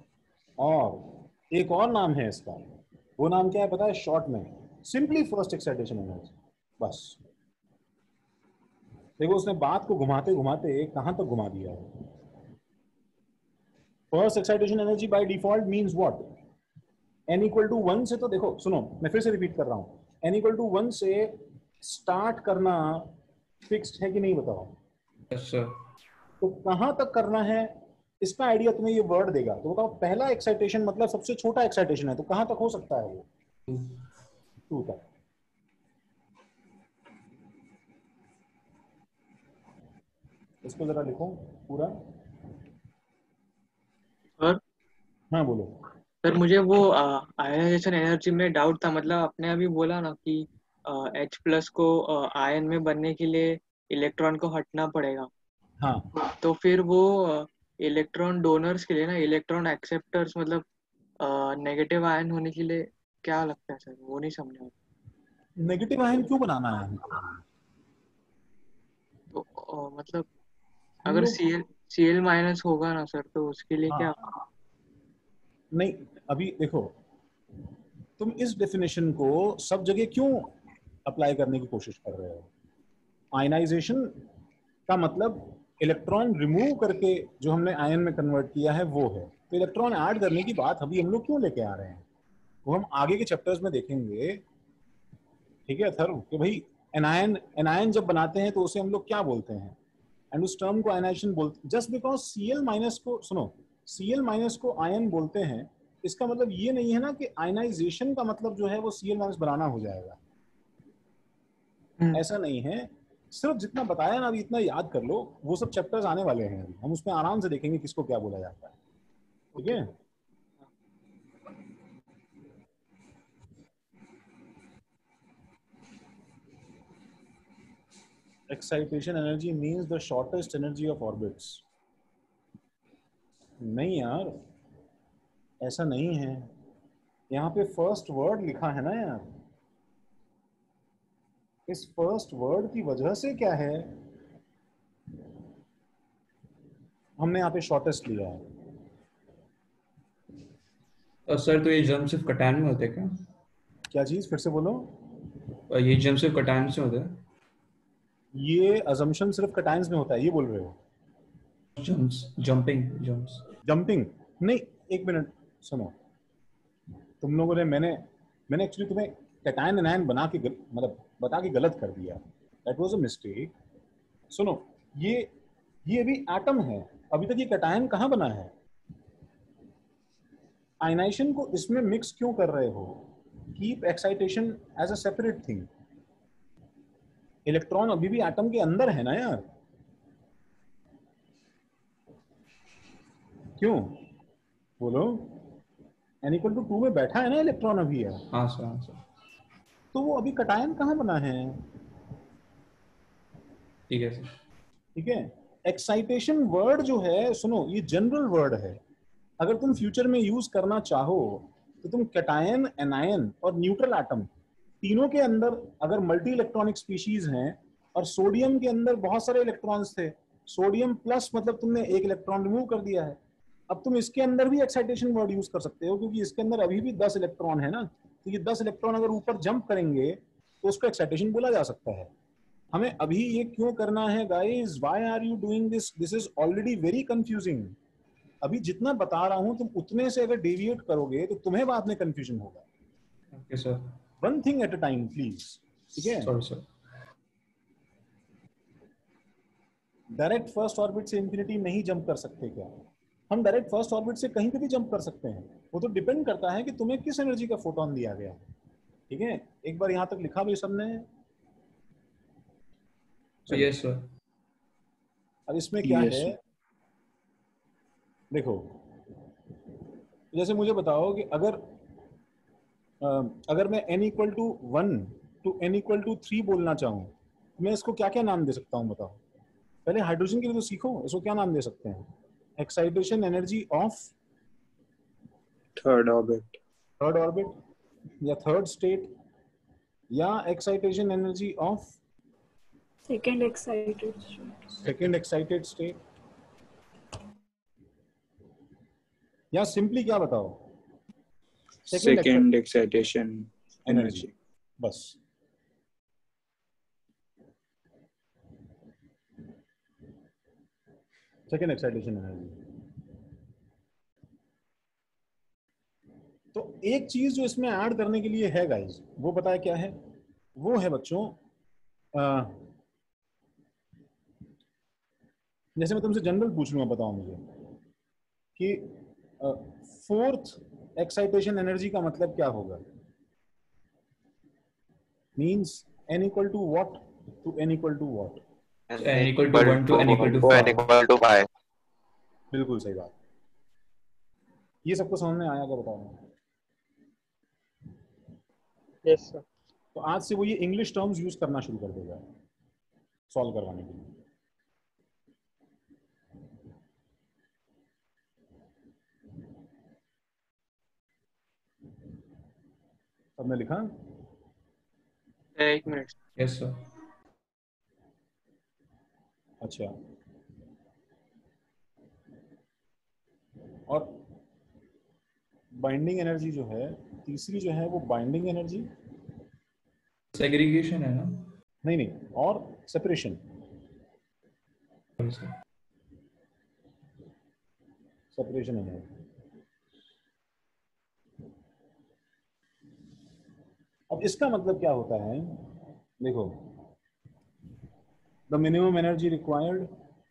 और एक और नाम है इसका। वो नाम क्या है पता है? शॉर्ट में सिंपली फर्स्ट एक्साइटेशन एनर्जी। बस देखो उसने बात को घुमाते घुमाते कहां तक घुमा दिया है। First excitation energy by default means what? n=1 से, तो देखो सुनो मैं फिर से रिपीट कर रहा हूं, n=1 से स्टार्ट करना फिक्स्ड है कि नहीं बताओ?
Yes sir.
तो कहां तक करना है इसका आइडिया तुम्हें ये वर्ड देगा। तो बताओ पहला एक्साइटेशन मतलब सबसे छोटा एक्साइटेशन है, तो कहां तक हो सकता है वो? 2 तक। इसको जरा लिखो पूरा।
सर
हाँ बोलो।
सर मुझे वो आयनाइजेशन एनर्जी में डाउट था। मतलब आपने अभी बोला ना कि H+ को आयन में बनने के लिए इलेक्ट्रॉन को हटना पड़ेगा।
हाँ,
तो फिर वो इलेक्ट्रॉन डोनर्स के लिए ना, इलेक्ट्रॉन एक्सेप्टर्स मतलब नेगेटिव आयन होने के लिए क्या लगता है सर? वो नहीं समझा।
नेगेटिव आयन क्यों बनाना है हमको?
तो मतलब
हम
अगर
लोग
Cl- होगा ना सर, तो उसके लिए क्या?
हाँ, नहीं अभी देखो, तुम इस डेफिनेशन को सब जगह क्यों अप्लाई करने की कोशिश कर रहे हो? आयनाइजेशन का मतलब इलेक्ट्रॉन रिमूव करके जो हमने आयन में कन्वर्ट किया है वो है। तो इलेक्ट्रॉन ऐड करने की बात अभी हम लोग क्यों लेके आ रहे हैं, वो हम आगे के चैप्टर्स में देखेंगे। ठीक है थर, कि भाई एनायन जब बनाते हैं तो उसे हम लोग क्या बोलते हैं, एंड उस टर्म को आयनाइजेशन बोलते। जस्ट बिकॉज Cl- को सुनो, Cl- को आयन बोलते हैं, इसका मतलब ये नहीं है ना कि आयनाइजेशन का मतलब जो है वो Cl- बनाना हो जाएगा। ऐसा नहीं है। सिर्फ जितना बताया ना अभी इतना याद कर लो, वो सब चैप्टर्स आने वाले हैं अभी, हम उसमें आराम से देखेंगे किसको क्या बोला जाता है। ठीक है। Excitation energy means the shortest energy of orbits. नहीं यार, ऐसा नहीं है, यहाँ पे फर्स्ट वर्ड लिखा है ना यार, इस फर्स्ट वर्ड की वजह से क्या है, हमने यहाँ पे शॉर्टेस्ट लिया है।
सर तो ये जम्प सिर्फ कटान में होते हैं क्या?
क्या चीज, फिर से बोलो।
ये जम्प सिर्फ कटान से होता है?
ये अजम्पशन सिर्फ कटायंस में होता है, ये बोल रहे हो? जंपिंग नहीं, एक मिनट सुनो, तुम लोगों ने मैंने एक्चुअली तुम्हें कैटायन एनायन बना के मतलब बता के गलत कर दिया, दैट वाज अ मिस्टेक। सुनो, ये अभी एटम है, अभी तक ये कैटायन कहाँ बना है? आयनाइजेशन को इसमें मिक्स क्यों कर रहे हो? Keep excitation as a separate thing. Electron अभी भी एटम के अंदर है ना यार, क्यों बोलो? n=2 में बैठा है ना इलेक्ट्रॉन अभी है।
हाँ सर, हाँ सर।
तो वो अभी कटायन कहाँ बना है?
ठीक है सर।
ठीक है, एक्साइटेशन वर्ड जो है, सुनो, ये जनरल वर्ड है, अगर तुम फ्यूचर में यूज करना चाहो तो तुम कैटायन, एनायन और न्यूट्रल एटम तीनों के अंदर अगर मल्टी इलेक्ट्रॉनिक स्पीशीज हैं, और सोडियम के अंदर बहुत सारे इलेक्ट्रॉन्स थे, सोडियम प्लस मतलब तुमने एक इलेक्ट्रॉन रिमूव कर दिया है, अब तुम इसके अंदर भी एक्साइटेशन वर्ड यूज कर सकते हो, क्योंकि इसके अंदर अभी भी 10 इलेक्ट्रॉन है ना, तो ये 10 इलेक्ट्रॉन अगर ऊपर जंप करेंगे तो उसको एक्साइटेशन बोला जा सकता है। हमें अभी ये क्यों करना है guys? Why are you doing this? This is already very confusing. अभी जितना बता रहा हूं तुम उतने से अगर डेविएट करोगे तो तुम्हें बाद में कंफ्यूजन होगा।
Okay sir.
One thing at a time please, ठीक है?
Sorry sir.
Direct first orbit से इंफिनिटी नहीं जंप कर सकते क्या? हम डायरेक्ट फर्स्ट ऑर्बिट से कहीं पे भी जंप कर सकते हैं, वो तो डिपेंड करता है कि तुम्हें किस एनर्जी का फोटोन दिया गया, ठीक है? एक बार यहां तक लिखा भी सबने?
Yes sir.
अब इसमें क्या है, देखो, जैसे मुझे बताओ कि अगर मैं n=1 to n=3 बोलना चाहूँ, मैं इसको क्या क्या नाम दे सकता हूँ बताओ? पहले हाइड्रोजन के लिए तो सीखो, इसको क्या नाम दे सकते हैं? Excitation energy of
third orbit
या थर्ड स्टेट, या excitation energy of
second excited
state, या सिंपली क्या बताओ?
Second excitation energy.
बस। Second excitation energy. तो एक चीज जो इसमें ऐड करने के लिए है गाइस, वो पता है क्या है? वो है बच्चों, जैसे मैं तुमसे जनरल पूछ लूंगा, बताओ मुझे कि फोर्थ एक्साइटेशन एनर्जी का मतलब क्या होगा? Means n=what to n=what?
n=1 to n=5।
बिल्कुल सही बात। ये सबको समझ में आया क्या, बताओ?
Yes sir.
तो आज से वो ये इंग्लिश टर्म्स यूज करना शुरू कर देगा सॉल्व करवाने के लिए। सबने लिखा?
एक मिनट।
Yes sir.
अच्छा, और बाइंडिंग एनर्जी जो है, तीसरी जो है वो बाइंडिंग एनर्जी,
सेग्रीगेशन है ना?
नहीं, और सेपरेशन। Separation energy. अब इसका मतलब क्या होता है? देखो, the minimum energy required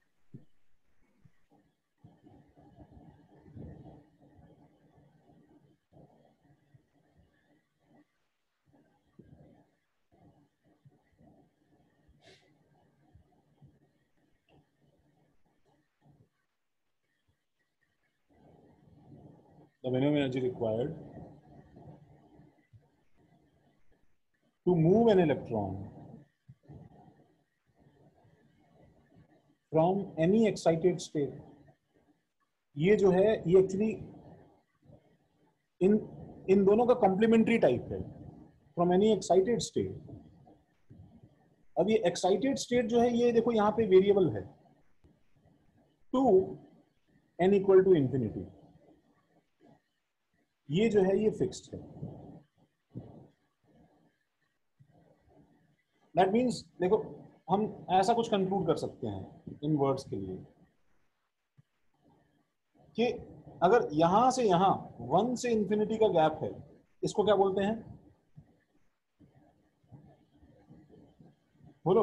to move an electron from any excited state, ये जो है ये एक्चुअली इन दोनों का कॉम्प्लीमेंट्री टाइप है फ्रॉम एनी एक्साइटेड स्टेट। अब ये एक्साइटेड स्टेट जो है ये देखो यहाँ पे वेरिएबल है to n equal to infinity, ये जो है ये फिक्स्ड है। दैट मीन्स देखो हम ऐसा कुछ कंक्लूड कर सकते हैं इन वर्ड्स के लिए कि अगर यहां से यहां 1 से इंफिनिटी का गैप है, इसको क्या बोलते हैं? बोलो।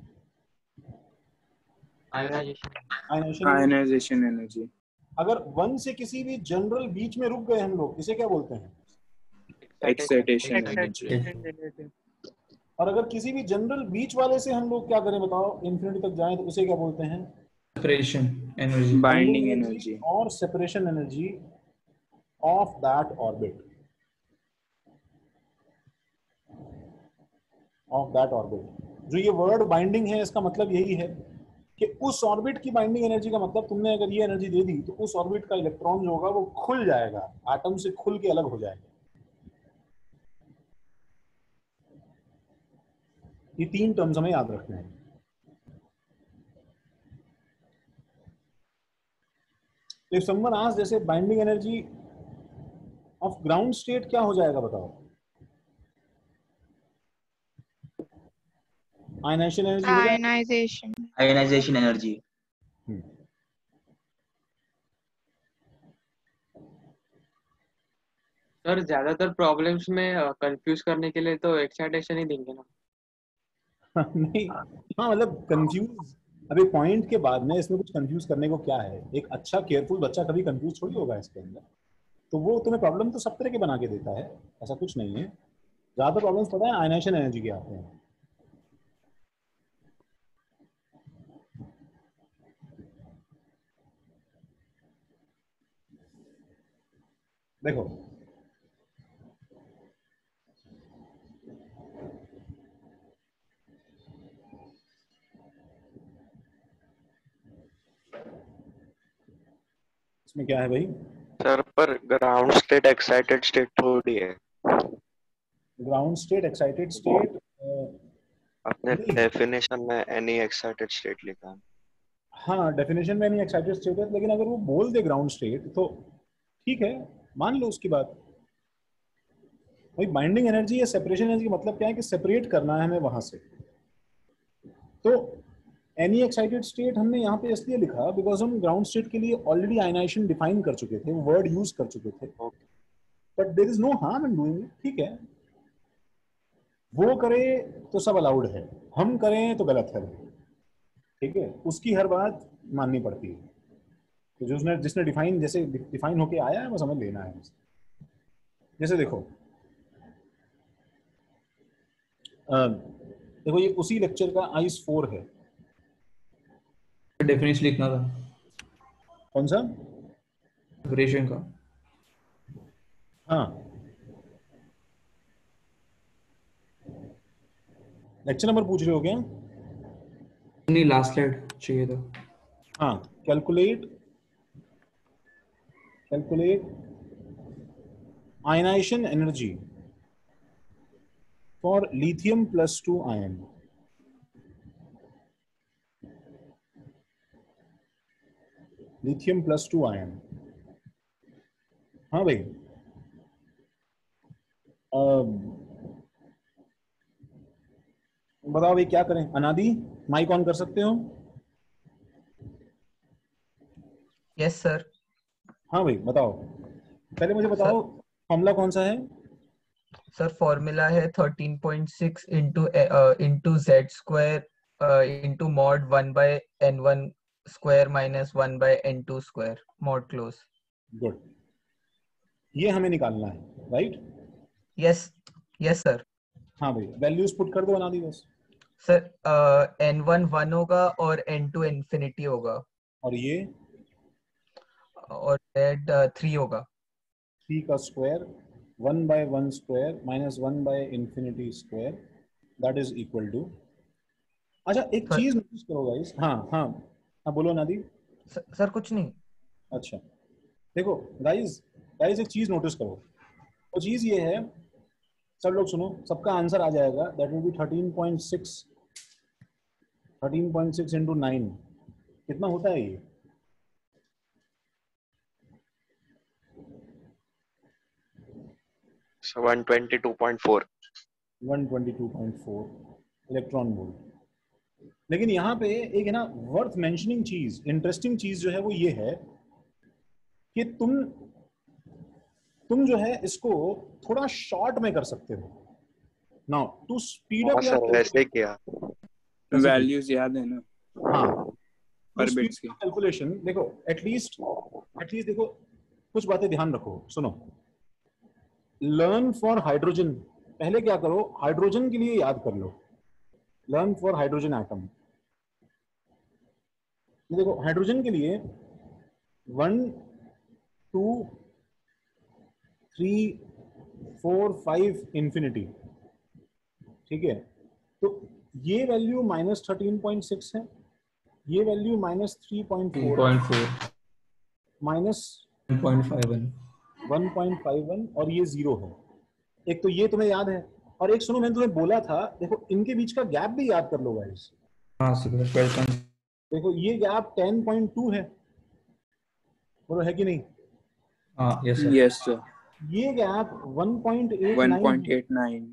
Ionization energy.
अगर 1 से किसी भी जनरल बीच में रुक गए हम लोग, इसे क्या बोलते हैं?
Excitation energy.
और अगर किसी भी जनरल बीच वाले से हम लोग क्या करें बताओ, इंफिनिटी तक जाएं, तो उसे क्या बोलते हैं?
सेपरेशन एनर्जी,
बाइंडिंग एनर्जी
और separation energy of that orbit, जो ये वर्ड बाइंडिंग है इसका मतलब यही है कि उस ऑर्बिट की बाइंडिंग एनर्जी का मतलब तुमने अगर ये एनर्जी दे दी तो उस ऑर्बिट का इलेक्ट्रॉन जो होगा वो खुल जाएगा, एटम से खुल के अलग हो जाएगा। ये 3 टर्म्स हमें याद रखने हैं। इफ समवन आस्क्ड जैसे binding energy of ground state क्या हो जाएगा बताओ? आयनाइजेशन एनर्जी हो जाएगा।
Ionization energy.
सर ज्यादातर प्रॉब्लम्स में कंफ्यूज करने के लिए तो एक्साइटेशन ही देंगे ना।
नहीं, हाँ मतलब कंफ्यूज, अभी पॉइंट के बाद में इसमें कुछ कंफ्यूज करने को क्या है? एक अच्छा केयरफुल बच्चा कभी कंफ्यूज थोड़ी होगा इसके अंदर। तो वो तुम्हें प्रॉब्लम तो सब तरह के बना के देता है, ऐसा कुछ नहीं है। ज्यादा प्रॉब्लम्स पता है आयनाइजेशन एनर्जी के आते हैं। देखो इसमें क्या है भाई?
सर पर ग्राउंड स्टेट एक्साइटेड स्टेट थोड़ी है।
ग्राउंड स्टेट एक्साइटेड स्टेट
अपने डेफिनेशन में एनी एक्साइटेड स्टेट लिखा है।
हाँ डेफिनेशन में एनी एक्साइटेड स्टेट है, लेकिन अगर वो बोल दे ग्राउंड स्टेट तो ठीक है, मान लो उसकी बात। भाई बाइंडिंग एनर्जी या सेपरेशन एनर्जी का मतलब क्या है कि सेपरेट करना है हमें वहां से। तो एनी एक्साइटेड स्टेट हमने यहाँ पे इसलिए लिखा बिकॉज हम ग्राउंड स्टेट के लिए ऑलरेडी आयनाइजेशन डिफाइन कर चुके थे, वर्ड यूज कर चुके थे। But there is no harm in doing it, ठीक है। वो करे तो सब अलाउड है, हम करें तो गलत है, ठीक है। उसकी हर बात माननी पड़ती है। तो जो जिसने डिफाइन जैसे डिफाइन होके आया है वो समझ लेना है। जैसे देखो देखो ये उसी लेक्चर का आइस 4 है।
डेफिनेशन लिखना था।
कौन सा?
सेपरेशन का।
हाँ लेक्चर नंबर पूछ रहे हो क्या?
नहीं, लास्ट स्लाइड चाहिए था।
हाँ calculate ionization energy for lithium +2 ion. Lithium +2 ion. हाँ भाई बताओ भाई क्या करें? अनादि माइक ऑन कर सकते हो?
Yes sir.
हाँ भाई बताओ, पहले मुझे बताओ फॉर्मूला कौन सा है?
सर फॉर्मूला है 13.6 into z square into mod 1/n1 square minus 1/n2 square mod close.
Good, ये हमें निकालना है, राइट?
Yes yes sir.
हाँ भाई वैल्यूज पुट कर दो अनादि बस।
सर n1 1 होगा और n2 इंफिनिटी होगा,
और ये
और z 3 होगा।
3 का स्क्वायर 1/1 स्क्वायर माइनस 1/इंफिनिटी square that is equal to. अच्छा एक चीज नोटिस करो गाइस। हाँ हाँ हाँ बोलो अनादि।
सर कुछ नहीं।
अच्छा देखो गाइस एक चीज नोटिस करो, तो चीज ये है, सब लोग सुनो, सबका आंसर आ जाएगा, दैट विल बी 13.6 इंटू 9 कितना होता है ये?
So 122.4
electron volt. लेकिन यहाँ पे एक है ना वर्थ मेंशनिंग चीज, इंटरेस्टिंग चीज जो है वो ये है कि तुम जो है इसको थोड़ा शॉर्ट में कर सकते हो। Now to speed up
sir वैसे क्या
वैल्यूज याद है ना?
हाँ,
ऑर्बिट्स की
कैलकुलेशन देखो, एटलीस्ट देखो कुछ बातें ध्यान रखो, सुनो। लर्न फॉर हाइड्रोजन, पहले क्या करो, हाइड्रोजन के लिए याद कर लो, लर्न फॉर हाइड्रोजन एटम। देखो हाइड्रोजन के लिए 1 2 3 4 5 इंफिनिटी, ठीक है। तो ये वैल्यू -13.6 है, ये वैल्यू -3.4 -1.51 और ये 0 है। एक तो ये तुम्हें याद है, और एक सुनो, मैंने तुम्हें बोला था, देखो इनके बीच का गैप भी याद कर लो गाइस।
हाँ सर,
देखो ये गैप 10.2 है, बोलो है कि नहीं?
हाँ यस सर।
Yes sir.
ये गैप 1.89
1.89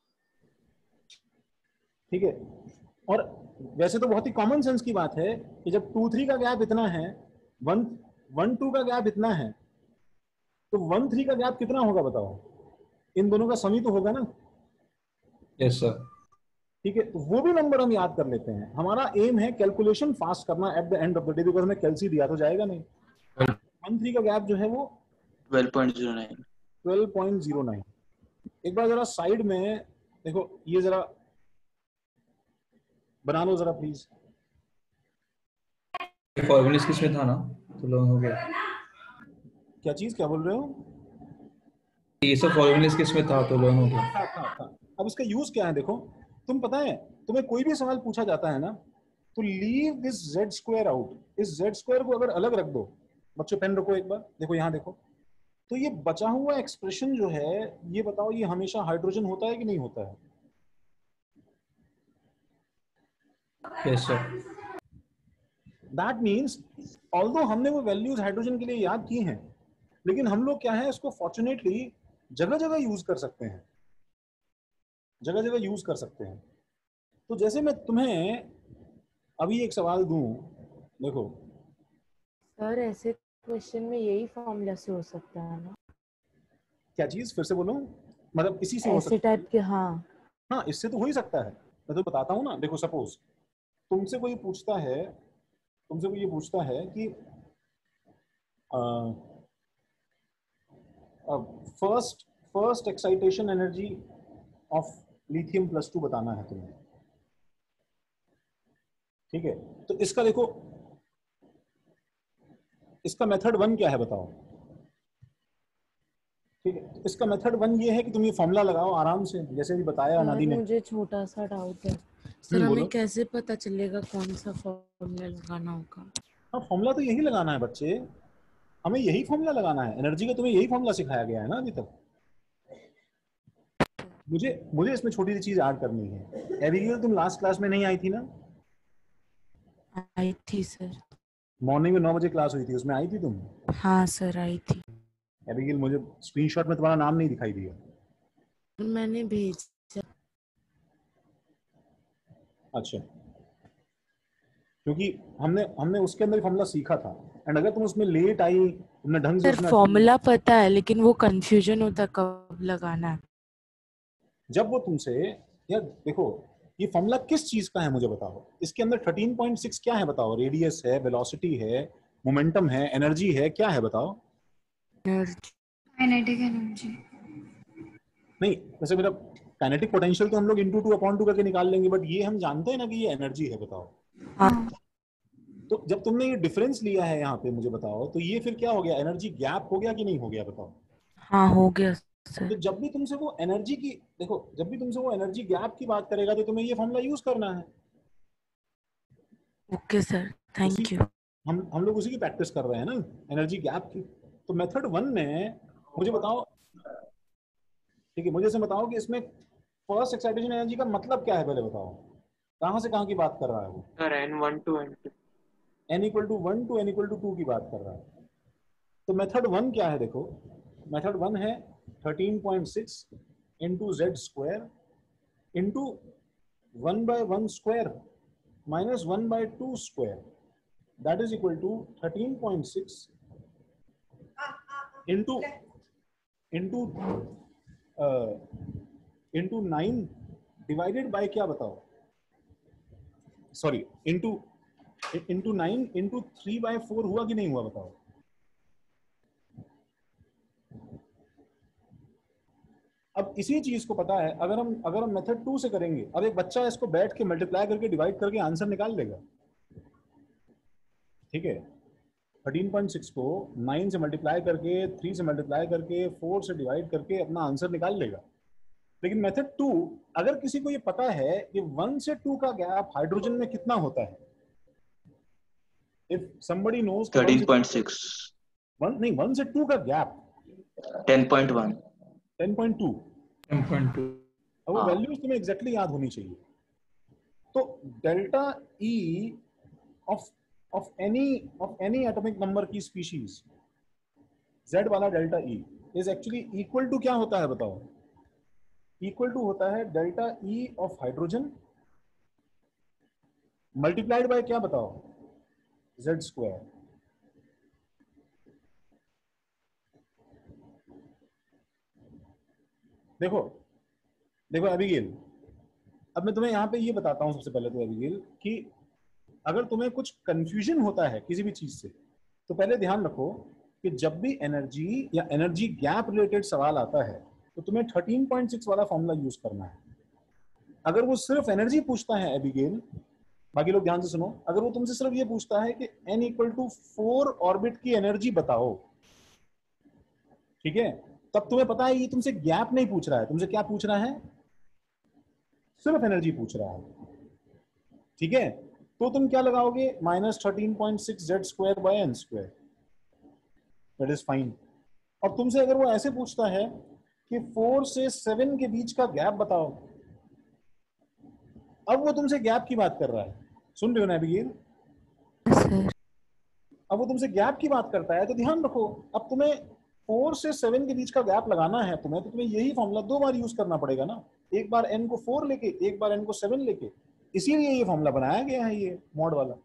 ठीक है। और वैसे तो बहुत ही कॉमन सेंस की बात है कि जब 2-3 का गैप इतना है, 1-2 का गैप इतना है, तो 1-3 का गैप कितना होगा बताओ? इन दोनों का सम ही तो होगा ना।
Yes sir.
ठीक है, तो वो भी नंबर हम याद कर लेते हैं। हमारा एम है कैलकुलेशन फास्ट करना at the end of the day, because हमें कैलसी दिया तो जाएगा नहीं। 1-3 का गैप जो है वो 12.09। एक बार जरा साइड में देखो, ये जरा बना लो जरा प्लीज।
फॉर्मूला किसमें था ना, तो लोग हो गया।
क्या चीज, क्या बोल रहे हो?
ये सब फॉर्मूला किसमें था तो लोग हो गया।
था। अब इसका यूज क्या है देखो, तुम पता है, तुम्हें कोई भी सवाल पूछा जाता है ना, तो leave this z square out. इस z स्क्वायर को अगर अलग रख दो, बच्चों पेन रखो एक बार, देखो यहाँ देखो, तो ये बचा हुआ एक्सप्रेशन जो है, ये बताओ ये हमेशा हाइड्रोजन होता है कि नहीं होता है?
Yes sir.
That means although हमने वो वैल्यूज हाइड्रोजन के लिए याद की हैं, लेकिन हम लोग क्या है, इसको फॉर्चुनेटली जगह जगह यूज कर सकते हैं, जगह जगह यूज कर सकते हैं। तो जैसे मैं तुम्हें अभी एक सवाल दूं, देखो
सर ऐसे क्वेश्चन में यही फॉर्मूला से हो सकता है ना?
क्या चीज, फिर से बोलो, मतलब इसी से हो
ऐसे
सकता है?
टाइप के, हाँ
हाँ, इससे तो हो ही सकता है। मैं तो बताता हूँ ना, देखो सपोज तुमसे कोई पूछता है, तुमसे कोई ये पूछता है कि first excitation energy of lithium +2 बताना है तुम्हें, ठीक है। तो इसका देखो, इसका मेथड 1 क्या है बताओ? ठीक है, तो इसका मेथड 1 ये है कि तुम ये फॉर्मूला लगाओ आराम से, जैसे भी बताया अनादि ने।
मुझे छोटा सा डाउट है सर,
बोलो।
हमें कैसे पता चलेगा कौन सा फॉर्मूला लगाना होगा?
हाँ, फॉर्मूला तो यही लगाना है बच्चे, हमें यही फॉर्मूला लगाना है। एनर्जी का तुम्हें यही फॉर्मूला सिखाया गया है ना अभी तक। मुझे इसमें छोटी सी चीज ऐड करनी है। एबिगेल, तुम लास्ट क्लास में नहीं आई थी ना?
आई थी सर।
मॉर्निंग में 9 बजे क्लास हुई थी, उसमें आई थी तुम?
हाँ सर आई थी।
एबिगेल, मुझे स्क्रीनशॉट में तुम्हारा नाम नहीं दिखाई दिया।
मैंने भेजा।
अच्छा, क्योंकि हमने उसके अंदर फॉर्मूला सीखा था, एंड अगर तुम उसमें लेट आई, तुमने ढंग से
सर फॉर्मूला पता है, लेकिन वो कंफ्यूजन होता कब लगाना है।
जब वो तुमसे, यार देखो ये फॉर्मूला किस चीज का है मुझे बताओ। इसके अंदर 13.6 क्या है बताओ? रेडियस है, वेलोसिटी है, मोमेंटम है, एनर्जी है, क्या है बताओ?
काइनेटिक एनर्जी
नहीं, वैसे मेरा काइनेटिक पोटेंशियल तो हम लोग × 2/2 करके निकाल लेंगे, बट ये हम जानते हैं ना कि ये एनर्जी है, बताओ।
हाँ।
तो जब तुमने ये डिफरेंस लिया है यहाँ पे, मुझे बताओ, तो ये फिर क्या हो गया? एनर्जी गैप हो गया कि नहीं हो गया बताओ?
हाँ हो गया सर।
तो जब भी तुमसे वो एनर्जी की, देखो जब भी तुमसे वो एनर्जी गैप की बात करेगा, तो तुम्हें ये फॉर्मूला यूज करना है।
Okay sir, thank you.
हम लोग उसी की प्रैक्टिस कर रहे हैं ना, एनर्जी गैप की। तो मेथड 1 में मुझे बताओ, ठीक है, मुझे से बताओ कि इसमें फर्स्ट एक्साइटेशन एनर्जी का मतलब क्या है, पहले बताओ कहां से कहां की बात कर रहा है वो।
Sir n1 to n2
n = 1 to n = 2 की बात कर रहा है। तो मेथड 1 क्या है, देखो मेथड 1 है 13.6 into z² into 1/1² minus 1/2² that is equal to 13.6 into 9 divided by क्या बताओ, सॉरी into 9 into 3/4 हुआ कि नहीं हुआ बताओ। अब इसी चीज को पता है, अगर हम मेथड 2 से करेंगे, अब एक बच्चा इसको बैठ के मल्टीप्लाई करके डिवाइड करके आंसर निकाल लेगा। ठीक है, 13.6 को 9 से मल्टीप्लाई करके, 3 से मल्टीप्लाई करके, 4 से डिवाइड करके अपना आंसर निकाल लेगा। लेकिन मेथड 2, अगर किसी को ये पता है कि 1 से 2 का गैप हाइड्रोजन में कितना होता है, इफ somebody knows
13.6
1 से 2 का गैप
10.1
10.2
10.2
अब वो वैल्यूज तुम्हें एग्जैक्टली याद होनी चाहिए। तो delta E of any atomic number की स्पीशीज, z वाला delta E is actually equal to क्या होता है बताओ, इक्वल टू होता है delta E of hydrogen multiplied by क्या बताओ, z²। देखो देखो एबिगेल, अब मैं तुम्हें यहाँ पे ये बताता हूँ सबसे पहले तो एबिगेल कि अगर तुम्हें कुछ कंफ्यूजन होता है किसी भी चीज से, तो पहले ध्यान रखो कि जब भी एनर्जी या एनर्जी गैप रिलेटेड सवाल आता है तो तुम्हें 13.6 वाला फॉर्मूला यूज करना है। अगर वो सिर्फ एनर्जी पूछता है एबिगेल, बाकी लोग ध्यान से सुनो, अगर वो तुमसे सिर्फ ये पूछता है कि n = 4 ऑर्बिट की एनर्जी बताओ, ठीक है, तब तुम्हें पता है ये तुमसे गैप नहीं पूछ रहा है, तुमसे क्या पूछ रहा है, सिर्फ एनर्जी पूछ रहा है। ठीक है, तो तुम क्या लगाओगे, -13.6 z²/n², दैट इज फाइन। और तुमसे अगर वो ऐसे पूछता है कि 4 से 7 के बीच का गैप बताओ, अब वो तुमसे गैप की बात कर रहा है, सुन रहे हो ना एबिगेल? अब वो तुमसे गैप की बात करता है, तो ध्यान रखो अब तुम्हें 4 से 7 के बीच का गैप लगाना है तुम्हें, तो तुम्हें यही फॉर्मूला 2 बार यूज करना पड़ेगा ना, एक बार n को 4 लेके, एक बार n को 7 लेके, इसीलिए ये फॉर्मूला बनाया गया है, ये मॉड वाला।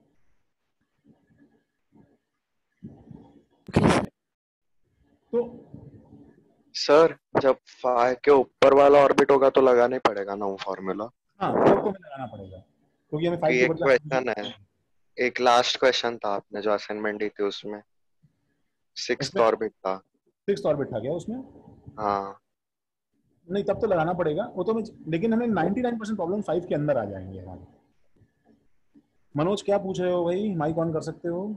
तो
सर जब 5 के ऊपर वाला ऑर्बिट होगा तो लगाना ही पड़ेगा ना वो फॉर्मूला।
हाँ, तब तो लगाना पड़ेगा क्योंकि हमें 5 के
एक
बदले
क्वेश्चन है, एक लास्ट क्वेश्चन था आपने जो असाइनमेंट दी थी उसमें 6th ऑर्बिट था।
6th ऑर्बिट था क्या उसमें?
हाँ
नहीं, तब तो लगाना पड़ेगा वो तो, लेकिन हमें 99% प्रॉब्लम 5 के अंदर आ जाएंगे हमारे। मनोज क्या पूछ रहे हो भाई, माइक ऑन कर सकते हो?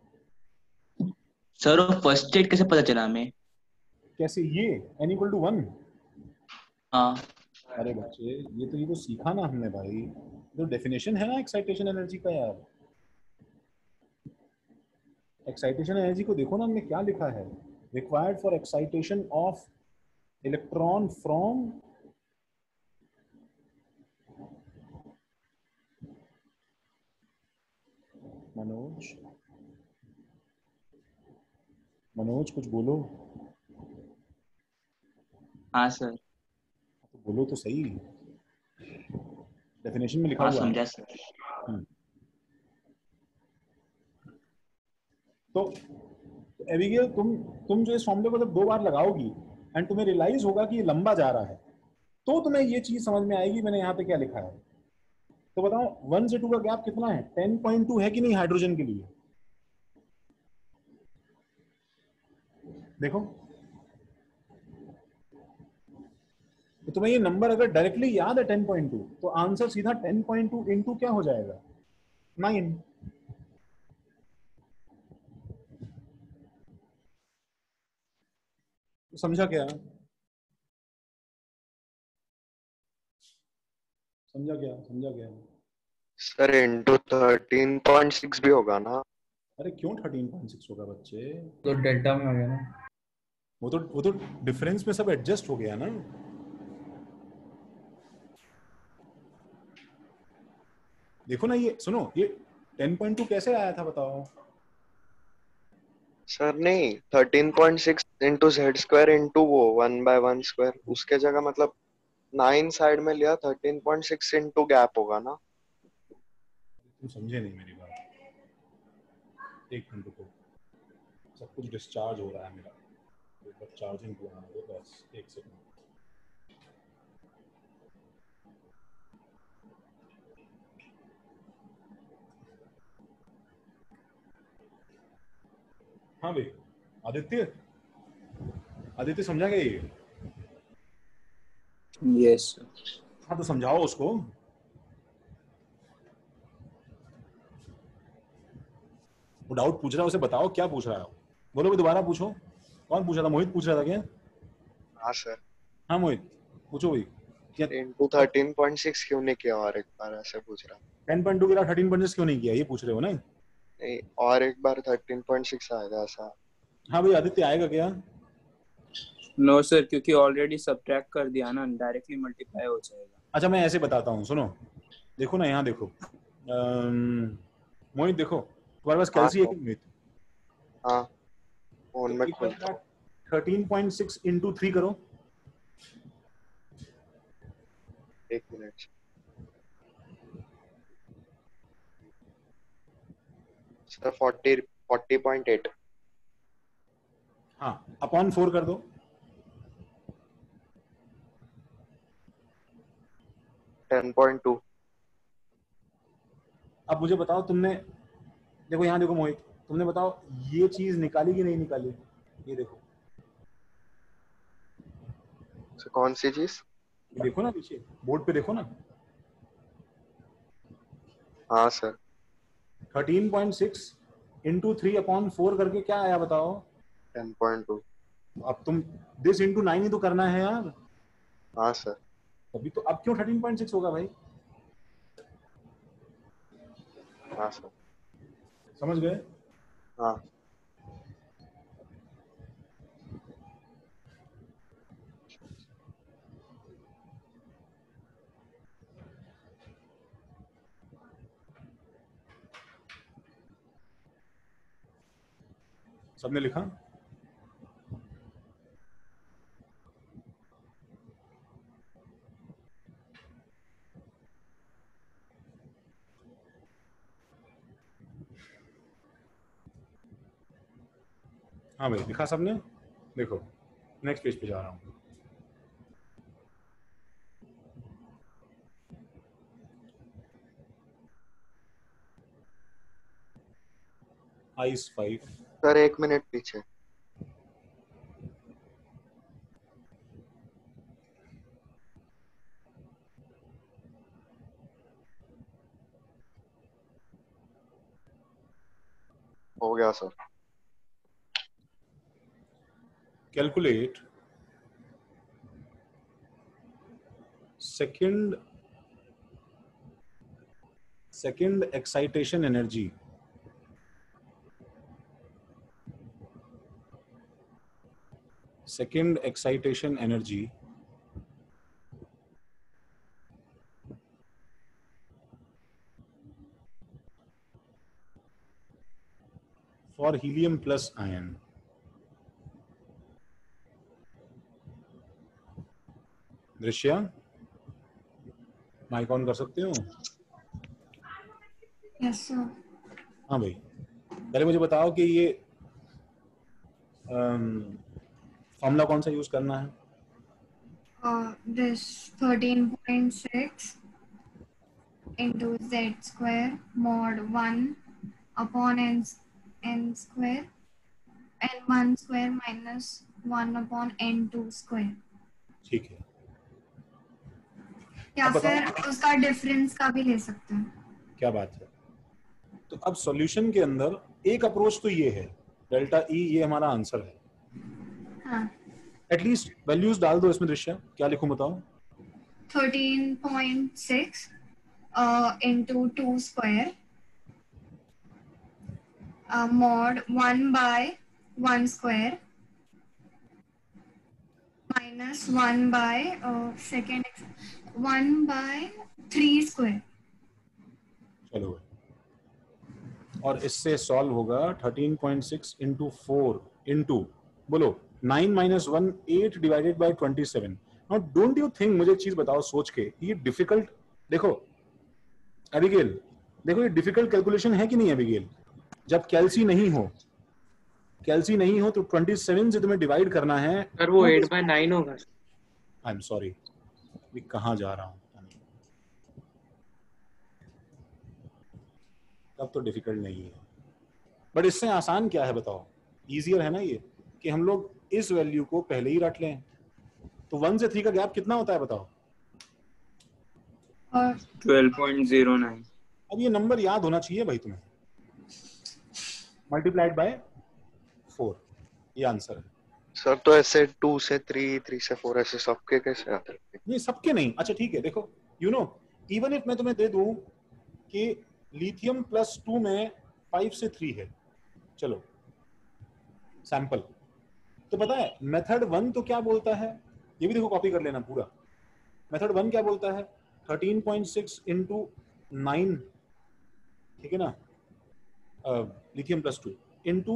सर वो फर्स्ट स्टेट कैसे पता चला हमें?
कैसे, ये n = 1?
हाँ
अरे बच्चे, ये तो सीखा ना हमने भाई, तो डेफिनेशन है ना एक्साइटेशन एनर्जी का यार। एक्साइटेशन एनर्जी को देखो ना, हमने क्या लिखा है, required for excitation of electron from Manoj कुछ बोलो।
हाँ सर,
तो बोलो तो सही, डेफिनेशन में लिखा
हाँ
हुआ है।
समझा सर।
तो एबिगेल, तुम जो इस फॉर्मूले को जब 2 बार लगाओगी एंड तुम्हें रियलाइज होगा कि ये लंबा जा रहा है, तो तुम्हें ये चीज समझ में आएगी मैंने यहाँ पे क्या लिखा है। तो बताओ 1 से 2 का गैप कितना है, 10.2 है कि नहीं हाइड्रोजन के लिए? देखो, तो तुम्हें ये नंबर अगर डायरेक्टली याद है 10.2, तो आंसर सीधा 10.2 इंटू क्या हो जाएगा, 9। समझा क्या? समझा क्या?
सर इंटू 13.6 भी होगा ना?
अरे क्यों 13.6 होगा बच्चे?
तो डेल्टा में आ गया ना,
वो तो डिफरेंस में सब एडजस्ट हो गया ना। देखो ना, ये सुनो, ये 10.2 कैसे आया था बताओ?
सर नहीं, 13.6 इंटू जेड स्क्वायर इंटू वो 1/1 स्क्वायर, उसके जगह मतलब 9 साइड में लिया, 13.6 इंटू गैप होगा ना।
तुम समझे नहीं मेरी बात। एक मिनट रुको, सब कुछ डिस्चार्ज हो रहा है मेरा, एक बार चार्जिंग को आना दो बस, एक सेकंड। हाँ भाई, आदित्य, आदित्य समझा गया ये?
यस।
हाँ तो समझाओ उसको। वो डाउट पूछ रहा है, उसे बताओ क्या पूछ रहा है। बोलो भी, दोबारा पूछो। कौन पूछ रहा था? मोहित पूछ रहा था क्या?
हाँ सर।
हाँ मोहित, पूछो भाई। क्या
इंटू 13.6 क्यों नहीं किया, और एक बार ऐसे पूछ रहा।
10.2 के अलावा 13.6 क्यों नहीं किया, ये पूछ रहे हो ना?
नहीं, और एक बार 13.6 आएगा ऐसा।
हाँ भाई आदित्य, आएगा क्या?
नो सर, क्योंकि ऑलरेडी सब्ट्रैक्ट कर दिया ना, डायरेक्टली मल्टीप्लाई हो जाएगा।
अच्छा मैं ऐसे बताता हूँ, सुनो, देखो ना यहाँ देखो, मोहित देखो, तुम्हारे पास कैलसी है कि मोहित?
हाँ, फोन में
एक
खोल।
बार 13.6 इंटू 3 करो।
एक मिनट सर, 40.8।
हाँ, अपॉन 4 कर दो।
10.2।
अब मुझे बताओ, तुमने देखो यहाँ देखो मोहित, तुमने बताओ ये चीज निकाली कि नहीं निकाली? ये देखो,
कौन सी चीज?
देखो ना पीछे बोर्ड पे देखो ना।
हाँ सर।
13.6 इंटू 3 अपॉन 4 करके क्या आया बताओ?
10.2।
अब तुम दिस इंटू 9 ही तो करना है यार।
हाँ सर।
अभी तो अब क्यों 13.6 होगा भाई?
हाँ सर।
समझ गए?
हाँ।
सबने लिखा? हाँ भाई, लिखा सबने? देखो नेक्स्ट पेज पे जा रहा हूँ। आइस 5।
सर 1 मिनट पीछे। हो गया sir.
Calculate second excitation energy for helium plus ion. Drishya, mike on कर सकते हो?
Yes sir.
हाँ भाई, पहले मुझे बताओ कि ये फॉर्मूला कौन सा यूज करना है?
This 13.6 into z square mod 1 upon n square n1 square minus 1 upon n2 square.
ठीक है,
या
अब
फिर
बताओ।
उसका डिफरेंस का भी ले सकते हैं।
क्या बात है। तो अब सॉल्यूशन के अंदर एक अप्रोच तो ये है, डेल्टा ई, ये हमारा आंसर है।
हाँ।
एटलीस्ट वैल्यूज डाल दो इसमें। दृश्या, क्या लिखूं बताओ?
13.6 into 2 square mod 1 by 1 square minus 1 by 1 by 3 square.
और इससे सॉल्व होगा 13.6 इंटू 4 इंटू बोलो 9 minus 1 8 divided by 27। Now don't you think, मुझे एक चीज बताओ सोच के, ये डिफिकल्ट, देखो एबिगेल, देखो ये डिफिकल्ट कैलकुलेशन है कि नहीं एबिगेल? जब कैल्सी नहीं हो तो 27 से तुम्हें डिवाइड करना है।
सर वो 8/9 होगा।
आई एम सॉरी, अभी कहाँ जा रहा हूँ, तब तो डिफिकल्ट नहीं है, बट इससे आसान क्या है बताओ? इजियर है ना ये कि हम लोग इस वैल्यू को पहले ही रख लें। तो 1 से 3 का गैप कितना होता है बताओ?
12.09।
अब ये नंबर याद होना चाहिए भाई तुम्हें, मल्टीप्लाइड बाय 4, ये आंसर है।
सर तो ऐसे 2 से 3, 3 से 4 ऐसे सबके कैसे आते हैं?
ये सबके नहीं। अच्छा ठीक है, देखो यू नो इवन इफ मैं तुम्हें दे दूं कि लिथियम +2 में 5 से 3 है, चलो सैंपल, तो पता है मेथड 1 तो क्या बोलता है, ये भी देखो कॉपी कर लेना पूरा। मेथड 1 क्या बोलता है? 13.6 इंटू 9, ठीक है ना, लिथियम +2 इंटू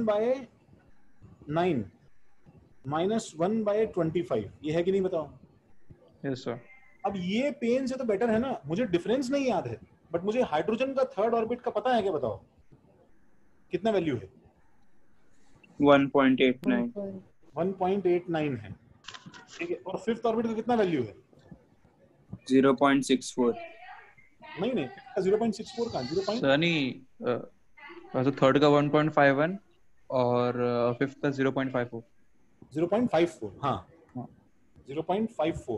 1/9 माइनस 1/25, ये है कि नहीं बताओ?
Yes sir.
अब ये पेन से तो बेटर है ना, मुझे डिफरेंस नहीं याद है, बट मुझे हाइड्रोजन का थर्ड ऑर्बिट का पता है, क्या बताओ कितना वैल्यू है?
1.89।
1.89 है, ठीक है, और फिफ्थ ऑर्बिट का कितना वैल्यू है?
0.64।
नहीं 0.64 का 0.
सर नहीं, तो थर्ड का 1.51 और फिफ्थ का 0.54।
0.54, हाँ 0.54।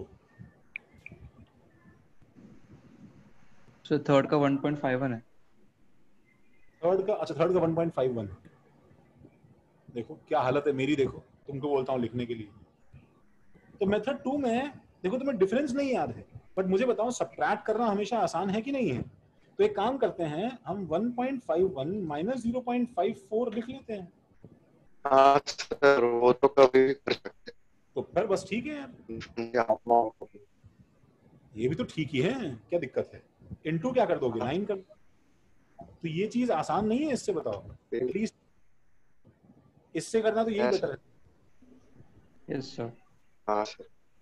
सर थर्ड का 1.51 है।
थर्ड का, अच्छा थर्ड का 1.51, देखो क्या हालत है मेरी, देखो तुमको बोलता हूँ लिखने के लिए। तो मेथड 2 में देखो तुम्हें डिफरेंस नहीं याद है, बट मुझे बताओ सब्ट्रैक्ट करना हमेशा आसान है कि नहीं है? तो एक काम करते हैं, हम 1.51 माइनस 0.54 लिख लेते हैं।
हाँ सर, वो तो कभी भी कर सकते हैं।
तो फिर बस ठीक है यार, ये भी तो ठीक ही है, क्या दिक्कत है? इनटू क्या कर दोगे? 9 कर। तो ये चीज आसान नहीं है इससे, बताओ एटलीस्ट इससे करना तो यही बेटर है।
Yes sir.
हाँ सर।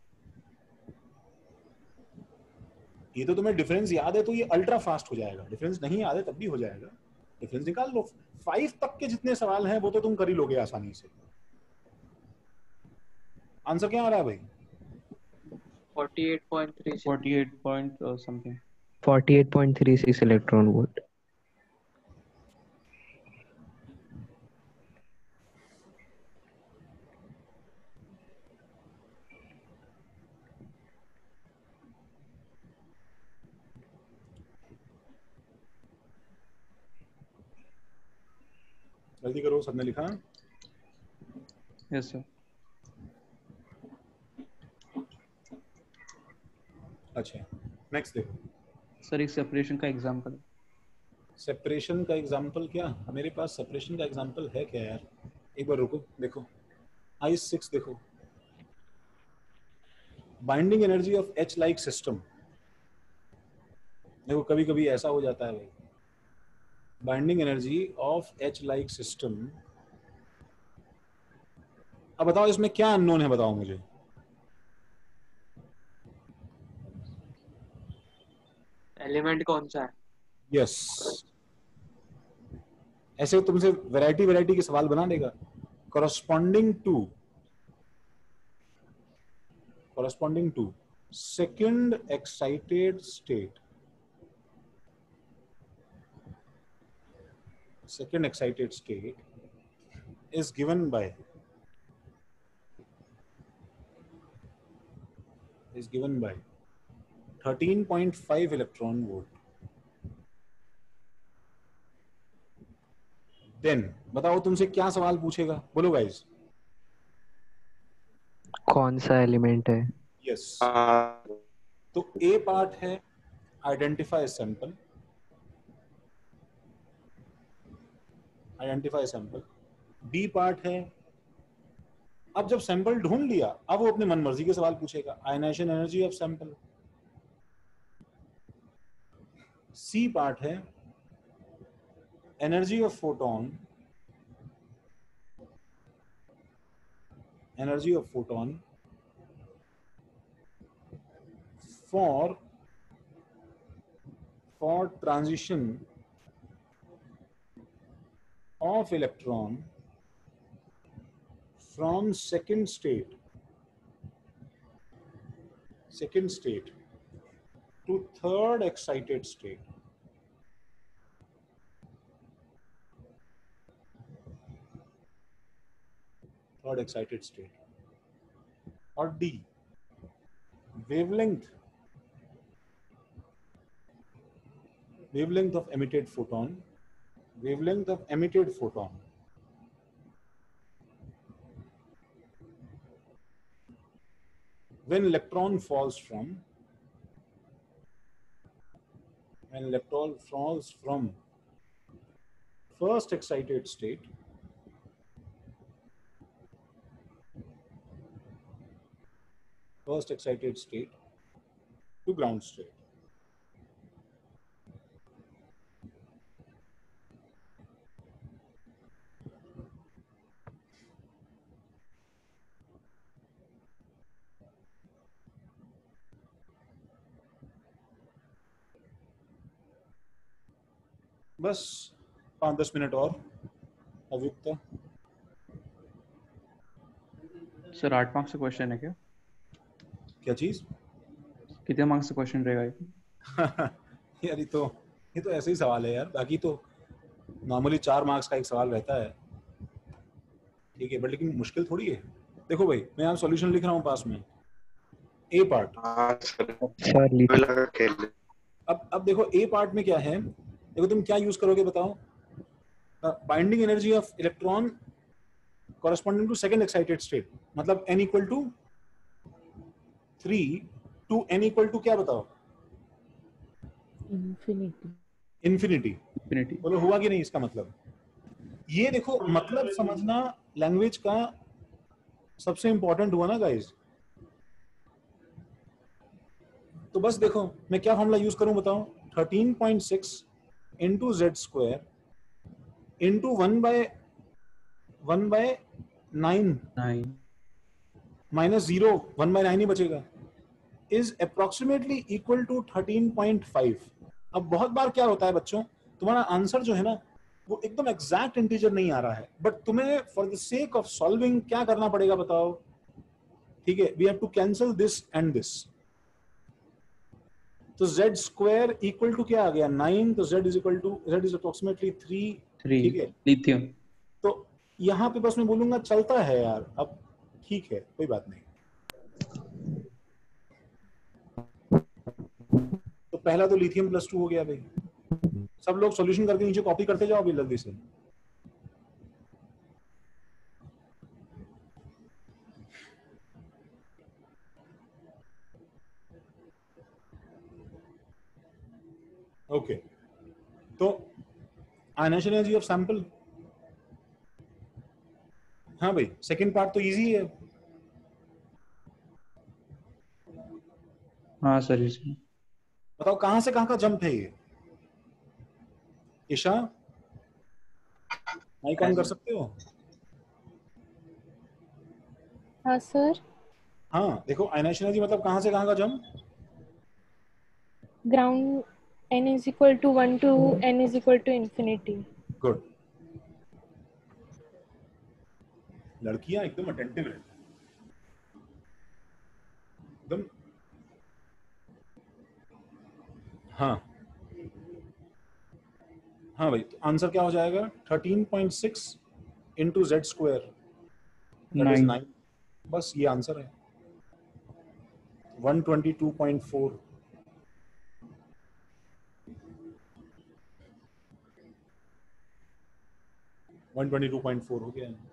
ये तो तुम्हें डिफरेंस याद है तो ये अल्ट्रा फास्ट हो जाएगा, डिफरेंस नहीं याद है तब भी हो जाएगा, डिफरेंस निकाल लो। 5 तक के जितने सवाल हैं वो तो तुम कर ही लोगे आसानी से। आंसर क्या आ रहा है भाई?
48.36
48 point something
48.36 इलेक्ट्रॉन वोल्ट।
जल्दी करो, सबने लिखा?
Yes sir.
अच्छा नेक्स्ट देखो
सर एक सेपरेशन का एग्जांपल।
सेपरेशन का एग्जांपल क्या? मेरे पास सेपरेशन का एग्जांपल है क्या यार? एक बार रुको, देखो I6 देखो, binding energy of H like system. देखो कभी कभी ऐसा हो जाता है भाई, binding energy of H like system. अब बताओ इसमें क्या अननोन है, बताओ मुझे।
एलिमेंट कौन सा है?
यस ऐसे तुमसे वैरायटी के सवाल बना देगा। corresponding to second excited state, is given by 13.5 electron volt। Then बताओ तुमसे क्या सवाल पूछेगा, बोलो गाइस।
कौन सा एलिमेंट है?
यस तो ए पार्ट है आइडेंटिफाई सैंपल, बी पार्ट है, अब जब सैंपल ढूंढ लिया अब वो अपने मनमर्जी के सवाल पूछेगा, ionization energy of sample. C part है energy of photon for transition of electron from second state to third excited state. Or D, wavelength of emitted photon when electron falls from first excited state to ground state. बस 5-10 मिनट और अव्युक्त।
सर 8 मार्क्स का क्वेश्चन है क्या?
क्या चीज?
कितने मार्क्स का क्वेश्चन रहेगा ये?
यार ये तो ऐसे ही सवाल है यार, बाकी तो नॉर्मली 4 मार्क्स का एक सवाल रहता है, ठीक है, बट लेकिन मुश्किल थोड़ी है। देखो भाई, मैं यहाँ सॉल्यूशन लिख रहा हूँ पास में, ए पार्ट। अब देखो ए पार्ट में क्या है, देखो तुम क्या यूज करोगे बताओ? Binding energy of electron corresponding to second excited state, मतलब n equal to 3 to n equal to क्या बताओ? इन्फिनिटी। बोलो हुआ कि नहीं इसका मतलब? ये देखो मतलब समझना लैंग्वेज का सबसे इंपॉर्टेंट हुआ ना गाइस। तो बस देखो मैं क्या फॉर्मूला यूज करूं बताओ? 13.6 into z square into 1/9 minus 0 1/9 ही बचेगा, is approximately equal to 13.5। अब बहुत बार क्या होता है बच्चों, तुम्हारा आंसर जो है ना वो एकदम एग्जैक्ट इंटीजर नहीं आ रहा है, बट तुम्हें for the sake of solving क्या करना पड़ेगा बताओ? ठीक है, we have to cancel this and this. तो z स्क्वायर इक्वल टू क्या आ गया? 9। तो z इज अप्रोक्सीमेटली 3। ठीक है,
लिथियम।
तो यहाँ पे बस मैं बोलूंगा चलता है यार, अब ठीक है कोई बात नहीं। तो पहला तो लिथियम +2 हो गया भाई। सब लोग सॉल्यूशन करके नीचे कॉपी करते जाओ अभी जल्दी से। ओके, तो आयनाइजेशन एनर्जी ऑफ सैंपल, हाँ भाई सेकंड पार्ट तो इजी है।
हाँ सर, इसमें
बताओ कहां से कहां का जंप है ये? ईशा माइक ऑन कर सकते हो?
हाँ सर।
हाँ देखो आयनाइजेशन एनर्जी मतलब कहां से कहां का jump?
Ground n is equal to 1 to n is equal to infinity।
Good, लड़कियां एकदम अटेंटिव है एकदम। हाँ हाँ भाई, तो आंसर क्या हो जाएगा? 13.6 into z square, that is 9। बस ये आंसर है। 122.4। हो गया है।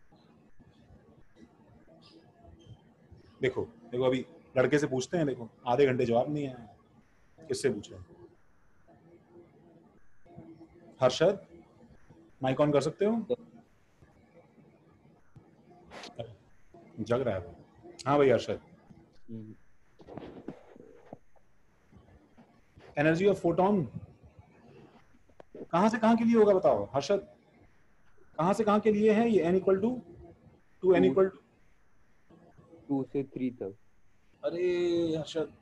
देखो देखो अभी लड़के से पूछते हैं, देखो आधे घंटे जवाब नहीं आया, किससे पूछे? हर्षद माइक ऑन कर सकते हो? जग रहा है वो। हाँ भाई हर्षद, एनर्जी ऑफ फोटोन कहां से कहां के लिए होगा बताओ हर्षद, कहां से कहां के लिए है ये n equal to n equal
2 से 3 तक।
अरे हर्षद,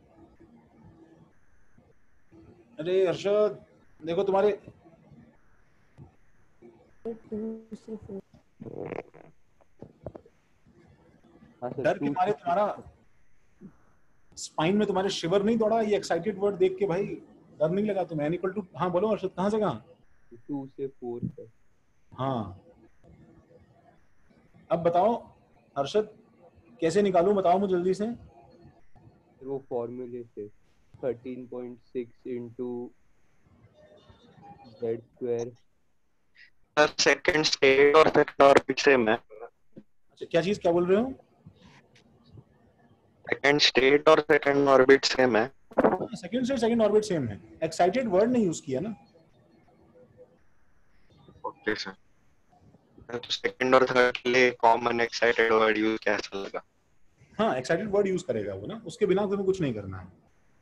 अरे हर्षद देखो तुम्हारे डर के मारे तुम्हारा स्पाइन में तुम्हारे शिवर नहीं दौड़ा ये एक्साइटेड वर्ड देख के भाई? डर नहीं लगा तुम्हें? n इक्वल टू, हाँ बोलो हर्षद, कहां से कहां?
2 से 4 तक।
हाँ अब बताओ हर्षद कैसे निकालूं, बताओ मुझे जल्दी से।
वो फॉर्मूले से 13.6 into z square।
Sir second state और सेकंड ऑर्बिट सेम है।
अच्छा क्या चीज, क्या बोल रहे हो?
सेकंड स्टेट और सेकंड ऑर्बिट सेम है।
Second state second orbit same है, एक्साइटेड वर्ड नहीं यूज किया ना।
ओके सर, तो सेकंड और थर्ड के लिए कॉमन एक्साइटेड वर्ड यूज कैसा लगा?
हाँ एक्साइटेड वर्ड यूज करेगा वो ना, उसके बिना तुम्हें कुछ नहीं करना है।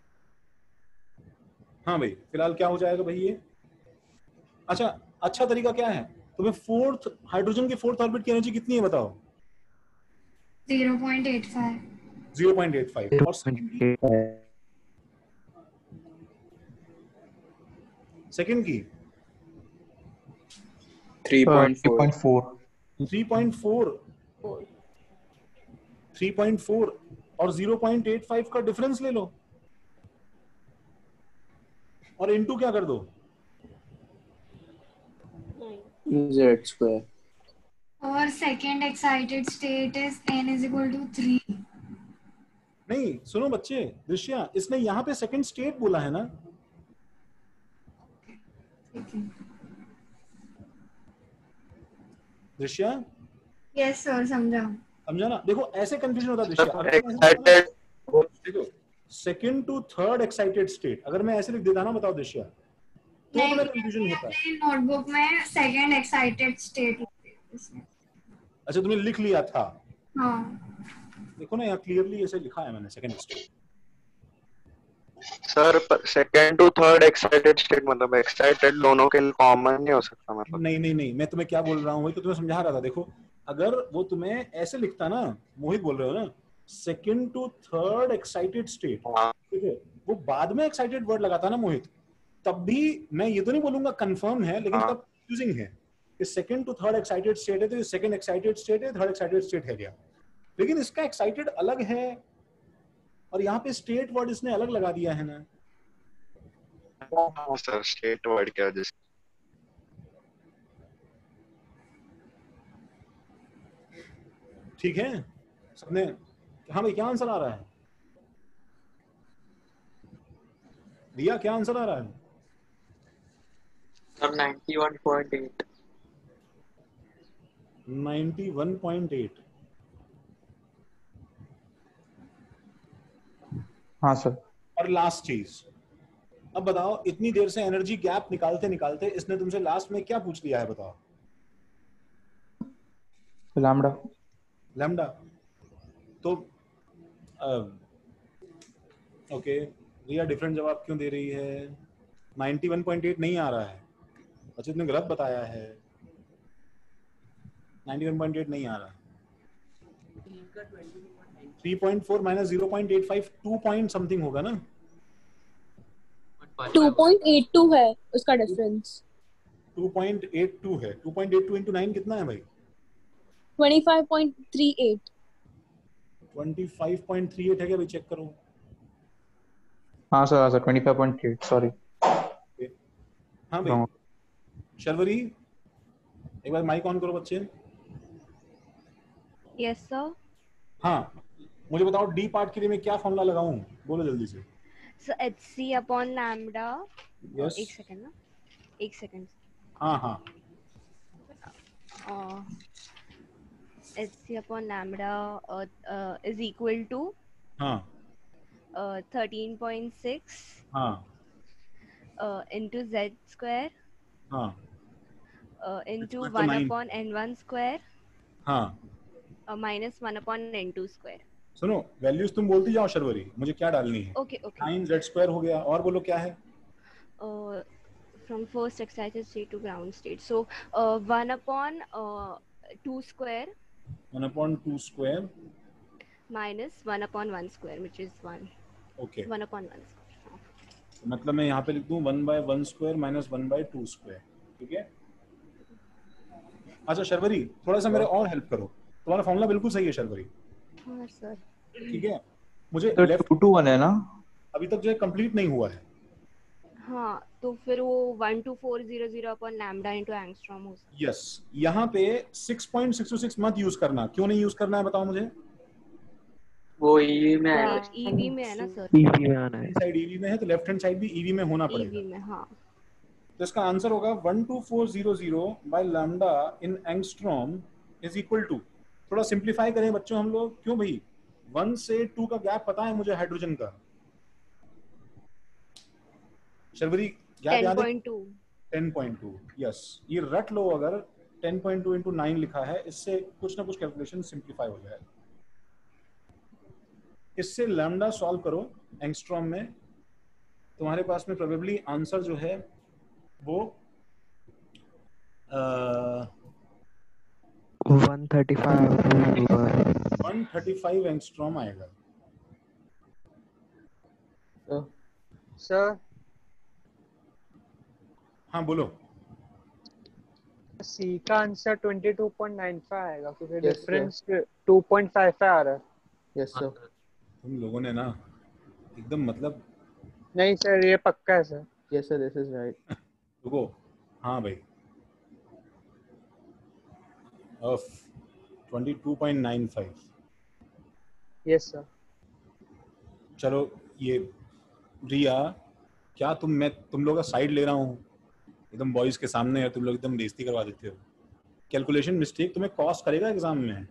हाँ भाई फिलहाल क्या हो जाएगा भाई ये? अच्छा तरीका क्या है, तुम्हें फोर्थ हाइड्रोजन के फोर्थ ऑर्बिट की एनर्जी कितनी है बताओ?
0.85।
0.85 और सेकंड की
3.4।
3.4 और 0.85 का डिफरेंस ले लो और इनटू क्या कर दो?
z square।
और second excited state is n is equal to 3।
नहीं सुनो बच्चे, दृश्या इसने यहाँ पे सेकंड स्टेट बोला है ना। दृश्या
यस सर, समझा
ना? देखो ऐसे कंफ्यूजन होता है दृश्या। देखो second to third excited state अगर मैं ऐसे लिख देता ना, बताओ दृश्या, तो
नहीं,
कंफ्यूजन होता है।
नोटबुक में सेकेंड एक्साइटेड स्टेट।
अच्छा तुमने लिख लिया था?
हाँ
देखो ना यहाँ क्लियरली ऐसे लिखा है मैंने second state.
Sir second to third excited state मतलब एक्साइटेड दोनों के लिए कॉमन नहीं हो सकता मतलब?
नहीं मैं तुम्हें क्या बोल रहा हूँ वही तो तुम्हें समझा रहा था। देखो अगर वो तुम्हें ऐसे लिखता ना, मोहित बोल रहे हो ना, second to third excited state, ठीक है, वो बाद में एक्साइटेड वर्ड लगाता ना मोहित, तब भी मैं ये तो नहीं बोलूंगा कंफर्म है, लेकिन तब कंफ्यूजिंग है कि second to third excited state है तो ये सेकंड एक्साइटेड स्टेट है, थर्ड एक्साइटेड स्टेट है क्या? लेकिन इसका एक्साइटेड अलग है और यहाँ पे स्टेट वर्ड इसने अलग लगा दिया है ना।
सर स्टेट वर्ड क्या वजह से?
ठीक है सबने? हाँ भाई क्या आंसर आ रहा है? दिया क्या आंसर आ रहा है?
सर 91.8।
91.8।
हाँ सर।
और लास्ट चीज, अब बताओ इतनी देर से एनर्जी गैप निकालते निकालते इसने तुमसे लास्ट में क्या पूछ लिया है बताओ? लैम्डा। तो ओके रिया डिफरेंट जवाब क्यों दे रही है? 91.8 नहीं आ रहा है। अच्छा तुमने गलत बताया है, 91.8 नहीं आ रहा। 3.4 माइनस 0.85 2 पॉइंट समथिंग होगा ना?
2.82 है उसका डिफरेंस।
2.82 है। 2.82 into 9 कितना है भाई?
25.38।
25.38 है क्या भाई? चेक करो।
हाँ सर 25.8 सॉरी।
हाँ भाई शर्वरी एक बार माइक ऑन करो बच्चे।
Yes sir.
हाँ मुझे बताओ डी पार्ट के लिए मैं क्या फॉर्मूला लगाऊं, बोलो जल्दी से।
So hc upon lambda.
Yes
एक सेकंड ना, एक सेकंड।
हाँ
hc upon lambda is equal to 13.6 into z square into 1 upon n1 square minus 1 upon n2 square।
सुनो वैल्यूज तुम बोलती जाओ शर्वरी, मुझे क्या डालनी है?
ओके
9z स्क्वायर हो गया, और बोलो क्या है?
from first excited state to ground state. So 1 upon 2 square
1 upon 2 square
minus 1 upon 1 square, which is 1.
Okay.
1 upon 1 square.
मतलब मैं यहाँ पे लिख दूँ 1 by 1 square minus 1 by 2 square. ठीक है. अच्छा शर्वरी, थोड़ा सा मेरे और हेल्प करो. तुम्हारा फॉर्मूला बिल्कुल सही है शर्वरी.
हाँ सर.
ठीक है. मुझे
तो
लेफ्ट
2 to 1 है ना?
अभी तक जो है कंप्लीट नहीं हुआ है.
हाँ, तो फिर वो 12400 अपॉन लैम्डा इनटू एंगस्ट्रॉम हो सकता है.
यस, यहाँ पे 6.626 मत यूज करना. क्यों नहीं यूज करना है बताओ मुझे.
वो ईवी में है.
ईवी में है ना सर.
ईवी में आना है.
साइड ईवी में है तो लेफ्ट हैंड साइड भी ईवी में होना पड़ेगा.
ईवी में हाँ.
तो इसका आंसर होगा 12400 by lambda in angstrom is equal to. थोड़ा सिंपलीफाई करें बच्चों हम लोग. क्यों भाई, 1 से 2 का गैप पता है मुझे हाइड्रोजन का. शर्वरी गैप याद है?
10.2.
10.2. यस, ये रट लो. अगर 10.2 into 9 लिखा है, इससे कुछ ना कुछ कैलकुलेशन सिंपलीफाई हो जाएगा. इससे लैम्डा सॉल्व करो एंगस्ट्रॉम में. तुम्हारे पास में प्रोबेबली आंसर जो है वो 135 एंगस्ट्रॉम आएगा.
सर
हाँ बोलो.
सी का आंसर 22.95 आएगा क्योंकि डिफरेंस 2.55 आ रहा है.
Yes sir.
तुम लोगों ने ना एकदम मतलब.
नहीं सर, ये पक्का है sir.
Yes sir, this is right.
रुको. हाँ भाई, ऑफ 22.95.
Yes sir.
चलो ये रिया, क्या मैं तुम लोग का साइड ले रहा हूँ एकदम बॉयज के सामने है. तुम लोग एकदम बेइज्जती करवा देते हो. कैलकुलेशन मिस्टेक तुम्हें कॉस्ट करेगा एग्जाम में.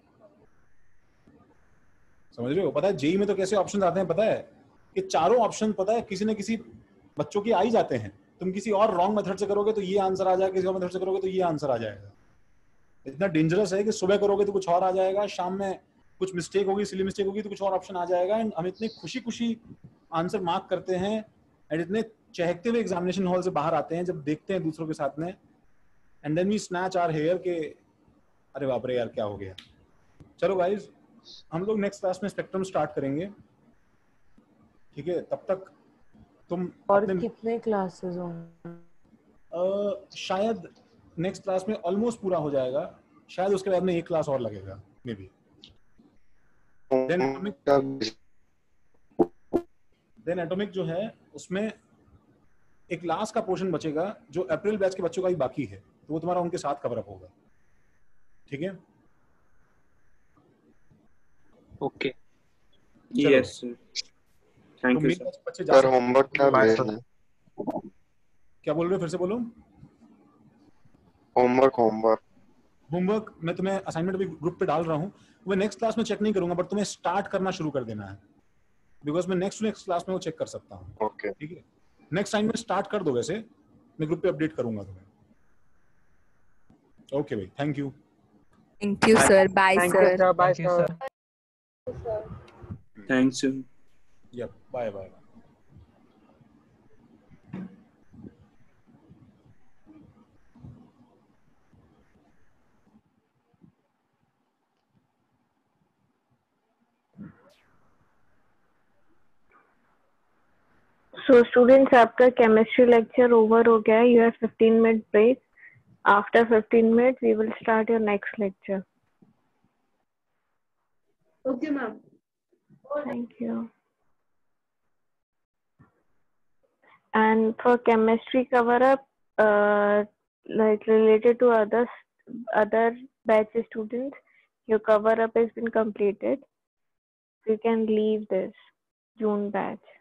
समझ रहे हो? पता है जेई में तो कैसे ऑप्शन आते हैं पता है? कि चारों ऑप्शन पता है किसी न किसी बच्चों के आ ही जाते हैं. तुम किसी और रॉन्ग मेथड से करोगे तो ये आंसर आ जाएगा, किसी और मेथड से करोगे तो ये आंसर आ जाएगा. इतना डेंजरस है कि सुबह करोगे तो कुछ और आ जाएगा, शाम में कुछ मिस्टेक होगी, सिली मिस्टेक होगी तो कुछ और ऑप्शन आ जाएगा. एंड हम इतनी खुशी खुशी आंसर मार्क करते हैं एंड इतने चहकते हुए एग्जामिनेशन हॉल से बाहर आते हैं जब देखते हैं दूसरों के साथ में. And then we snatch our hair के अरे बाप रे यार क्या हो गया. चलो गाइस, हम लोग नेक्स्ट क्लास में स्पेक्ट्रम स्टार्ट करेंगे. ठीक है, तब तक तुम
और कितने क्लासेस होंगे?
शायद नेक्स्ट क्लास में ऑलमोस्ट पूरा हो जाएगा. शायद उसके बाद में एक क्लास और लगेगा मे बी. देन एटॉमिक जो है उसमें एक लास्ट का पोर्शन बचेगा जो अप्रैल बैच के बच्चों का ही बाकी है, तो वो तुम्हारा उनके साथ कवर अप होगा. ठीक है.
Okay. Yes sir. Thank you
sir. Homework क्या भेजना है?
क्या बोल रहे हो? फिर से बोलो.
होमवर्क
मैं तुम्हें असाइनमेंट भी ग्रुप पे डाल रहा हूँ. मैं नेक्स्ट क्लास में चेक नहीं करूंगा, बट तुम्हें स्टार्ट करना शुरू कर देना है. बिकॉज मैं नेक्स्ट क्लास में वो चेक कर सकता हूँ.
ओके.
ठीक है. नेक्स्ट असाइनमेंट स्टार्ट कर दो. वैसे मैं ग्रुप पे अपडेट करूंगा तुम्हें. ओके भाई, thank you.
Thank you sir. Bye sir.
Bye sir.
Thanks sir.
Yeah bye bye.
So students, आपका केमिस्ट्री लेक्चर ओवर हो गया है. You have 15 minute break. After 15 minutes, we will start your next lecture.
Okay, ma'am.
Thank you. And for chemistry cover up, like related to other batch students, your cover up has been completed. So you can leave this June batch.